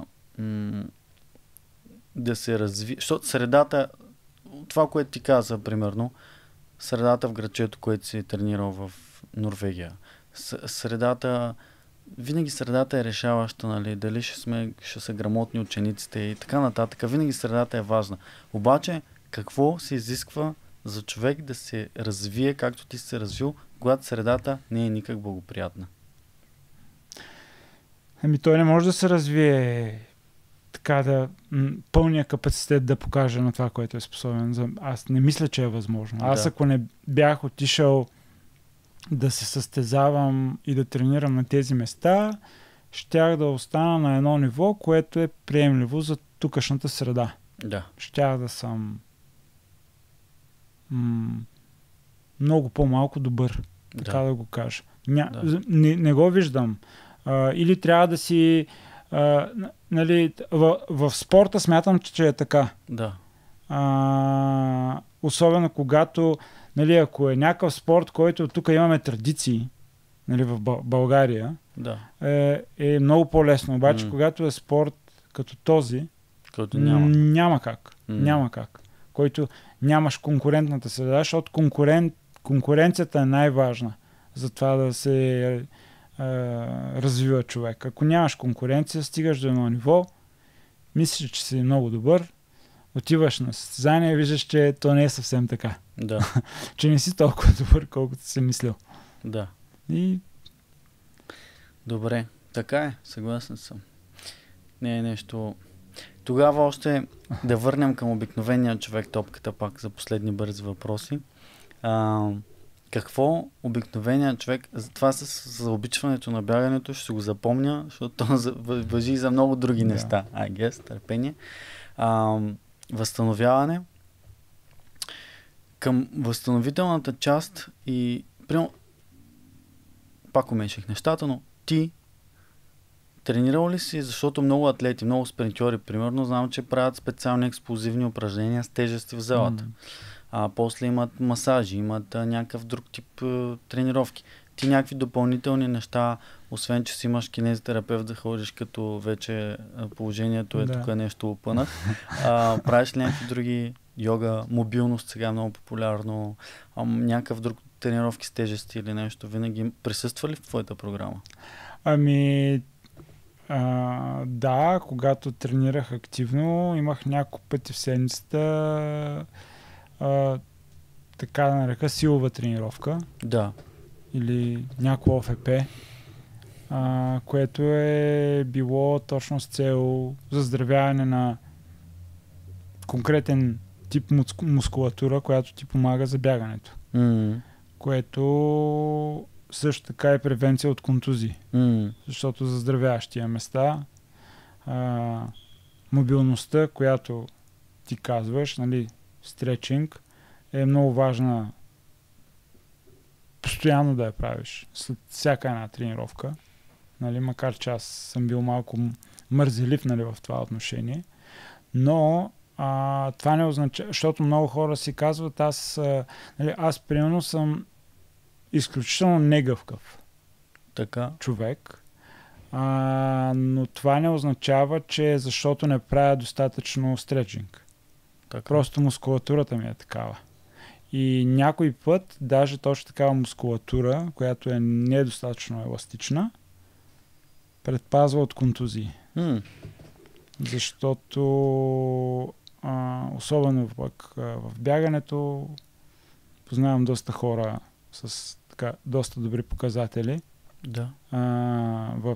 да се развие? Защото средата, това, което ти каза, примерно, средата в градчето, което си е тренирал в Норвегия, винаги средата е решаваща, нали, дали ще са грамотни учениците и така нататък. Винаги средата е важна. Обаче, какво се изисква за човек да се развие, както ти си се развил, когато средата не е никак благоприятна? Той не може да се развие така пълния капацитет да покаже на това, което е способен. Аз не мисля, че е възможно. Аз ако не бях отишъл да се състезавам и да тренирам на тези места, щях да остана на едно ниво, което е приемливо за тукашната среда. Да. Щях да съм много по-малко добър, така да го кажа. Не го виждам. Или трябва да си... нали, в спорта смятам, че е така. Да. Особено когато, нали, ако е някакъв спорт, който тук имаме традиции, нали, в България, е много по-лесно. Обаче, когато е спорт като този, няма как. Няма как. Който нямаш конкурентната среда, защото конкуренцията е най-важна за това да се развива човек. Ако нямаш конкуренция, стигаш до едно ниво, мислиш, че си много добър, отиваш на състезание и виждаш, че то не е съвсем така. Да. Че не си толкова добър, колкото си мислил. Да. И... Добре, така е, съгласен съм. Не е нещо... Тогава още да върнем към обикновения човек топката пак за последни бързи въпроси. Какво обикновения човек, това за обичването на бягането ще го запомня, защото то важи и за много други неща. Търпение. Възстановяване. Към възстановителната част и пак умеших нещата, но ти Тренирал ли си, защото много атлети, много спринтьори, примерно, знам, че правят специални експлозивни упражнения с тежести в залата. После имат масажи, имат някакъв друг тип тренировки. Ти някакви допълнителни неща, освен че си имаш кинезитерапевт да ходиш, като вече положението е тук нещо опънах. Правиш ли някакви други йога, мобилност сега е много популярно, някакъв друг тренировки с тежести или нещо, винаги присъства ли в твоята програма? Да, когато тренирах активно, имах няколко пъти в седмицата така да нарека силова тренировка. Да. Или някакво ОФП, което е било точно с цел заздравяване на конкретен тип мускулатура, която ти помага за бягането. Което също така е превенция от контузии. Защото заздравяваш тия места, мобилността, която ти казваш, нали, стречинг, е много важна постоянно да я правиш. След всяка една тренировка. Нали, макар че аз съм бил малко мързелив, нали, в това отношение. Но това не означава, защото много хора си казват, аз примерно съм изключително негъвкав човек. Но това не означава, че защото не правя достатъчно стретчинг. Просто мускулатурата ми е такава. И някой път, даже точно такава мускулатура, която е недостатъчно еластична, предпазва от контузии. Защото особено пък в бягането познавам доста хора с така, доста добри показатели в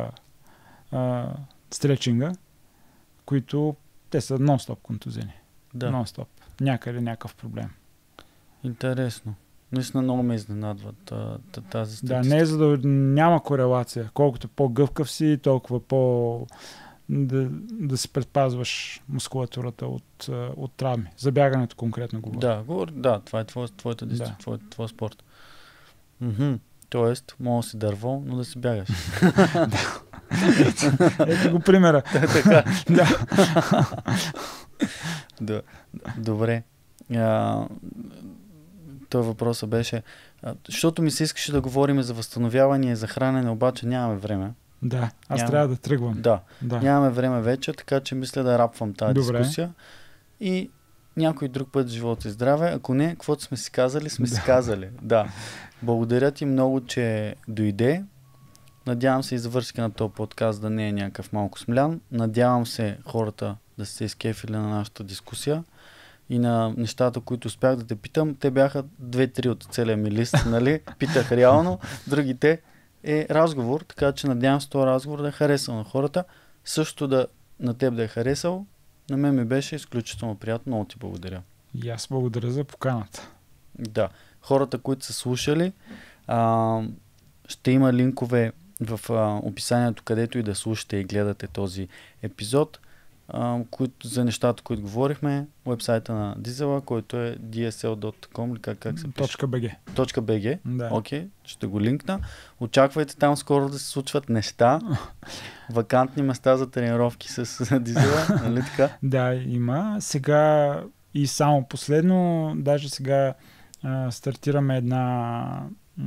стречинга, които те са нон-стоп контузени. Нон-стоп. Някъде някакъв проблем. Интересно. Наистина много ме изненадват тази статистика. Да, не е за да няма корелация. Колкото по-гъвкав си, толкова да си предпазваш мускулатурата от травми. За бягането конкретно говоря. Това е твоята дисциплина, твоя спорт. Тоест, може да си дърво, но да си бягаш. Ето го примера. Добре. Той въпросът беше, защото ми се искаше да говорим за възстановяване и за хранене, обаче нямаме време. Трябва да тръгвам. Нямаме време вече, така че мисля да рапвам тази дискусия. И някой друг път живот и здраве. Ако не, каквото сме си казали, сме си казали. Благодаря ти много, че дойде. Надявам се и завършка на този подкаст да не е някакъв малко смлян. Надявам се хората да се изкефили на нашата дискусия и на нещата, които успях да те питам. Те бяха 2-3 от целия ми лист, нали? Питах реално. Другите е разговор, така че надявам се този разговор да е харесал на хората. Също на теб да е харесал. На мен ми беше изключително приятно. Много ти благодаря. И аз благодаря за поканата. Хората, които са слушали, ще има линкове в описанието, където и да слушате и гледате този епизод, за нещата, които говорихме, уебсайта на Дизела, който е dsl.com или как се пише? .bg. Окей, ще го линкна. Очаквайте там скоро да се случват неща. Вакантни места за тренировки с Дизела, нали така? Да, има. Сега и само последно, даже сега стартираме една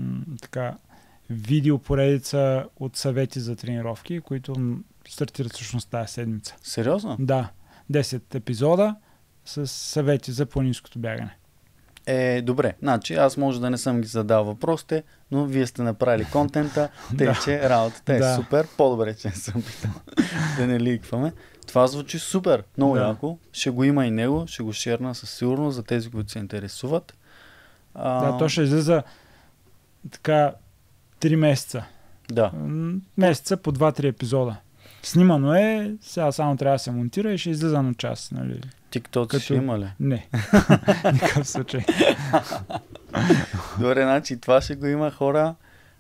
видеопоредица от съвети за тренировки, които стартират всъщност тази седмица. Сериозно? Да. 10 епизода с съвети за планинското бягане. Добре. Значи аз може да не съм ги задал въпросите, но вие сте направили контента, че работата е супер. По-добре, че не съм питал. Да не ликваме. Това звучи супер. Много яко. Ще го има и него. Ще го шерна със сигурност за тези, които се интересуват. То ще излиза така 3 месеца. Месеца по 2-3 епизода. Снимано е, сега само трябва да се монтира и ще излиза на час. Нали? TikTok ще има ли? Не. Никакъв случай. Добре, значи това ще го има, хора.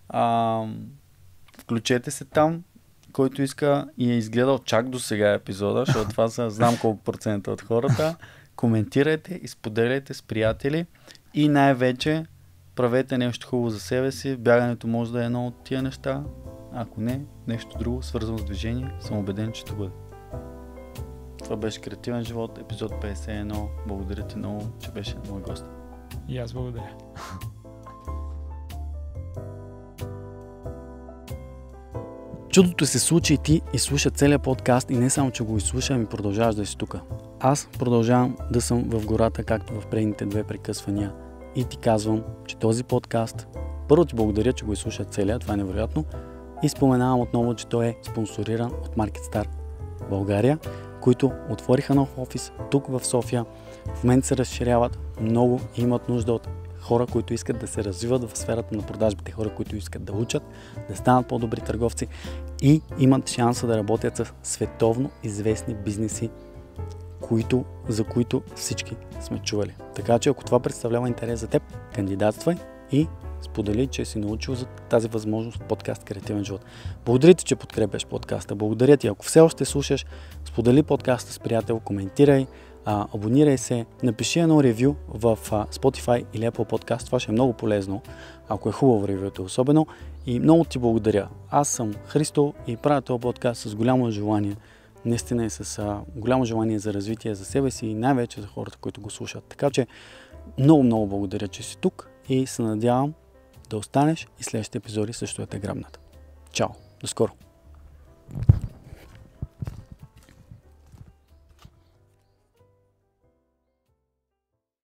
Включете се там, който иска и е изгледал чак до сега епизода, защото това са знам колко процента от хората. Коментирайте и споделяйте с приятели и най-вече правете нещо хубаво за себе си. Бягането може да е едно от тия неща. Ако не, нещо друго, свързано с движение, съм убеден, че ще бъде. Това беше Креативен живот, епизод 51. Благодаря ти много, че беше мой гост. И аз благодаря. Чудото се случи и ти изслуша целият подкаст и не само, че го изслуша, ами продължаваш да си тук. Аз продължавам да съм в гората, както в предните 2 прекъсвания. И ти казвам, че този подкаст, първо ти благодаря, че го изслуша целият, това е невероятно. И споменавам отново, че той е спонсориран от MarketStart България, които отвориха нов офис тук в София. В момента се разширяват много и имат нужда от хора, които искат да се развиват в сферата на продажбите, хора, които искат да учат, да станат по-добри търговци и имат шанса да работят с световно известни бизнеси, за които всички сме чували. Така че ако това представлява интерес за теб, кандидатствай и сподели, че си научил за тази възможност от подкаст Креативен живот. Благодаря ти, че подкрепяш подкаста. Благодаря ти. Ако все още слушаш, сподели подкаста с приятел, коментирай, абонирай се, напиши едно ревю в Spotify или Apple Podcast. Това ще е много полезно, ако е хубаво ревюто особено. И много ти благодаря. Аз съм Христо и правя този подкаст с голямо желание. Наистина е с голямо желание за развитие за себе си и най-вече за хората, които го слушат. Така че много благодаря, че си тук и се надявам да останеш и следващите епизоди също да те грабнат. Чао! До скоро!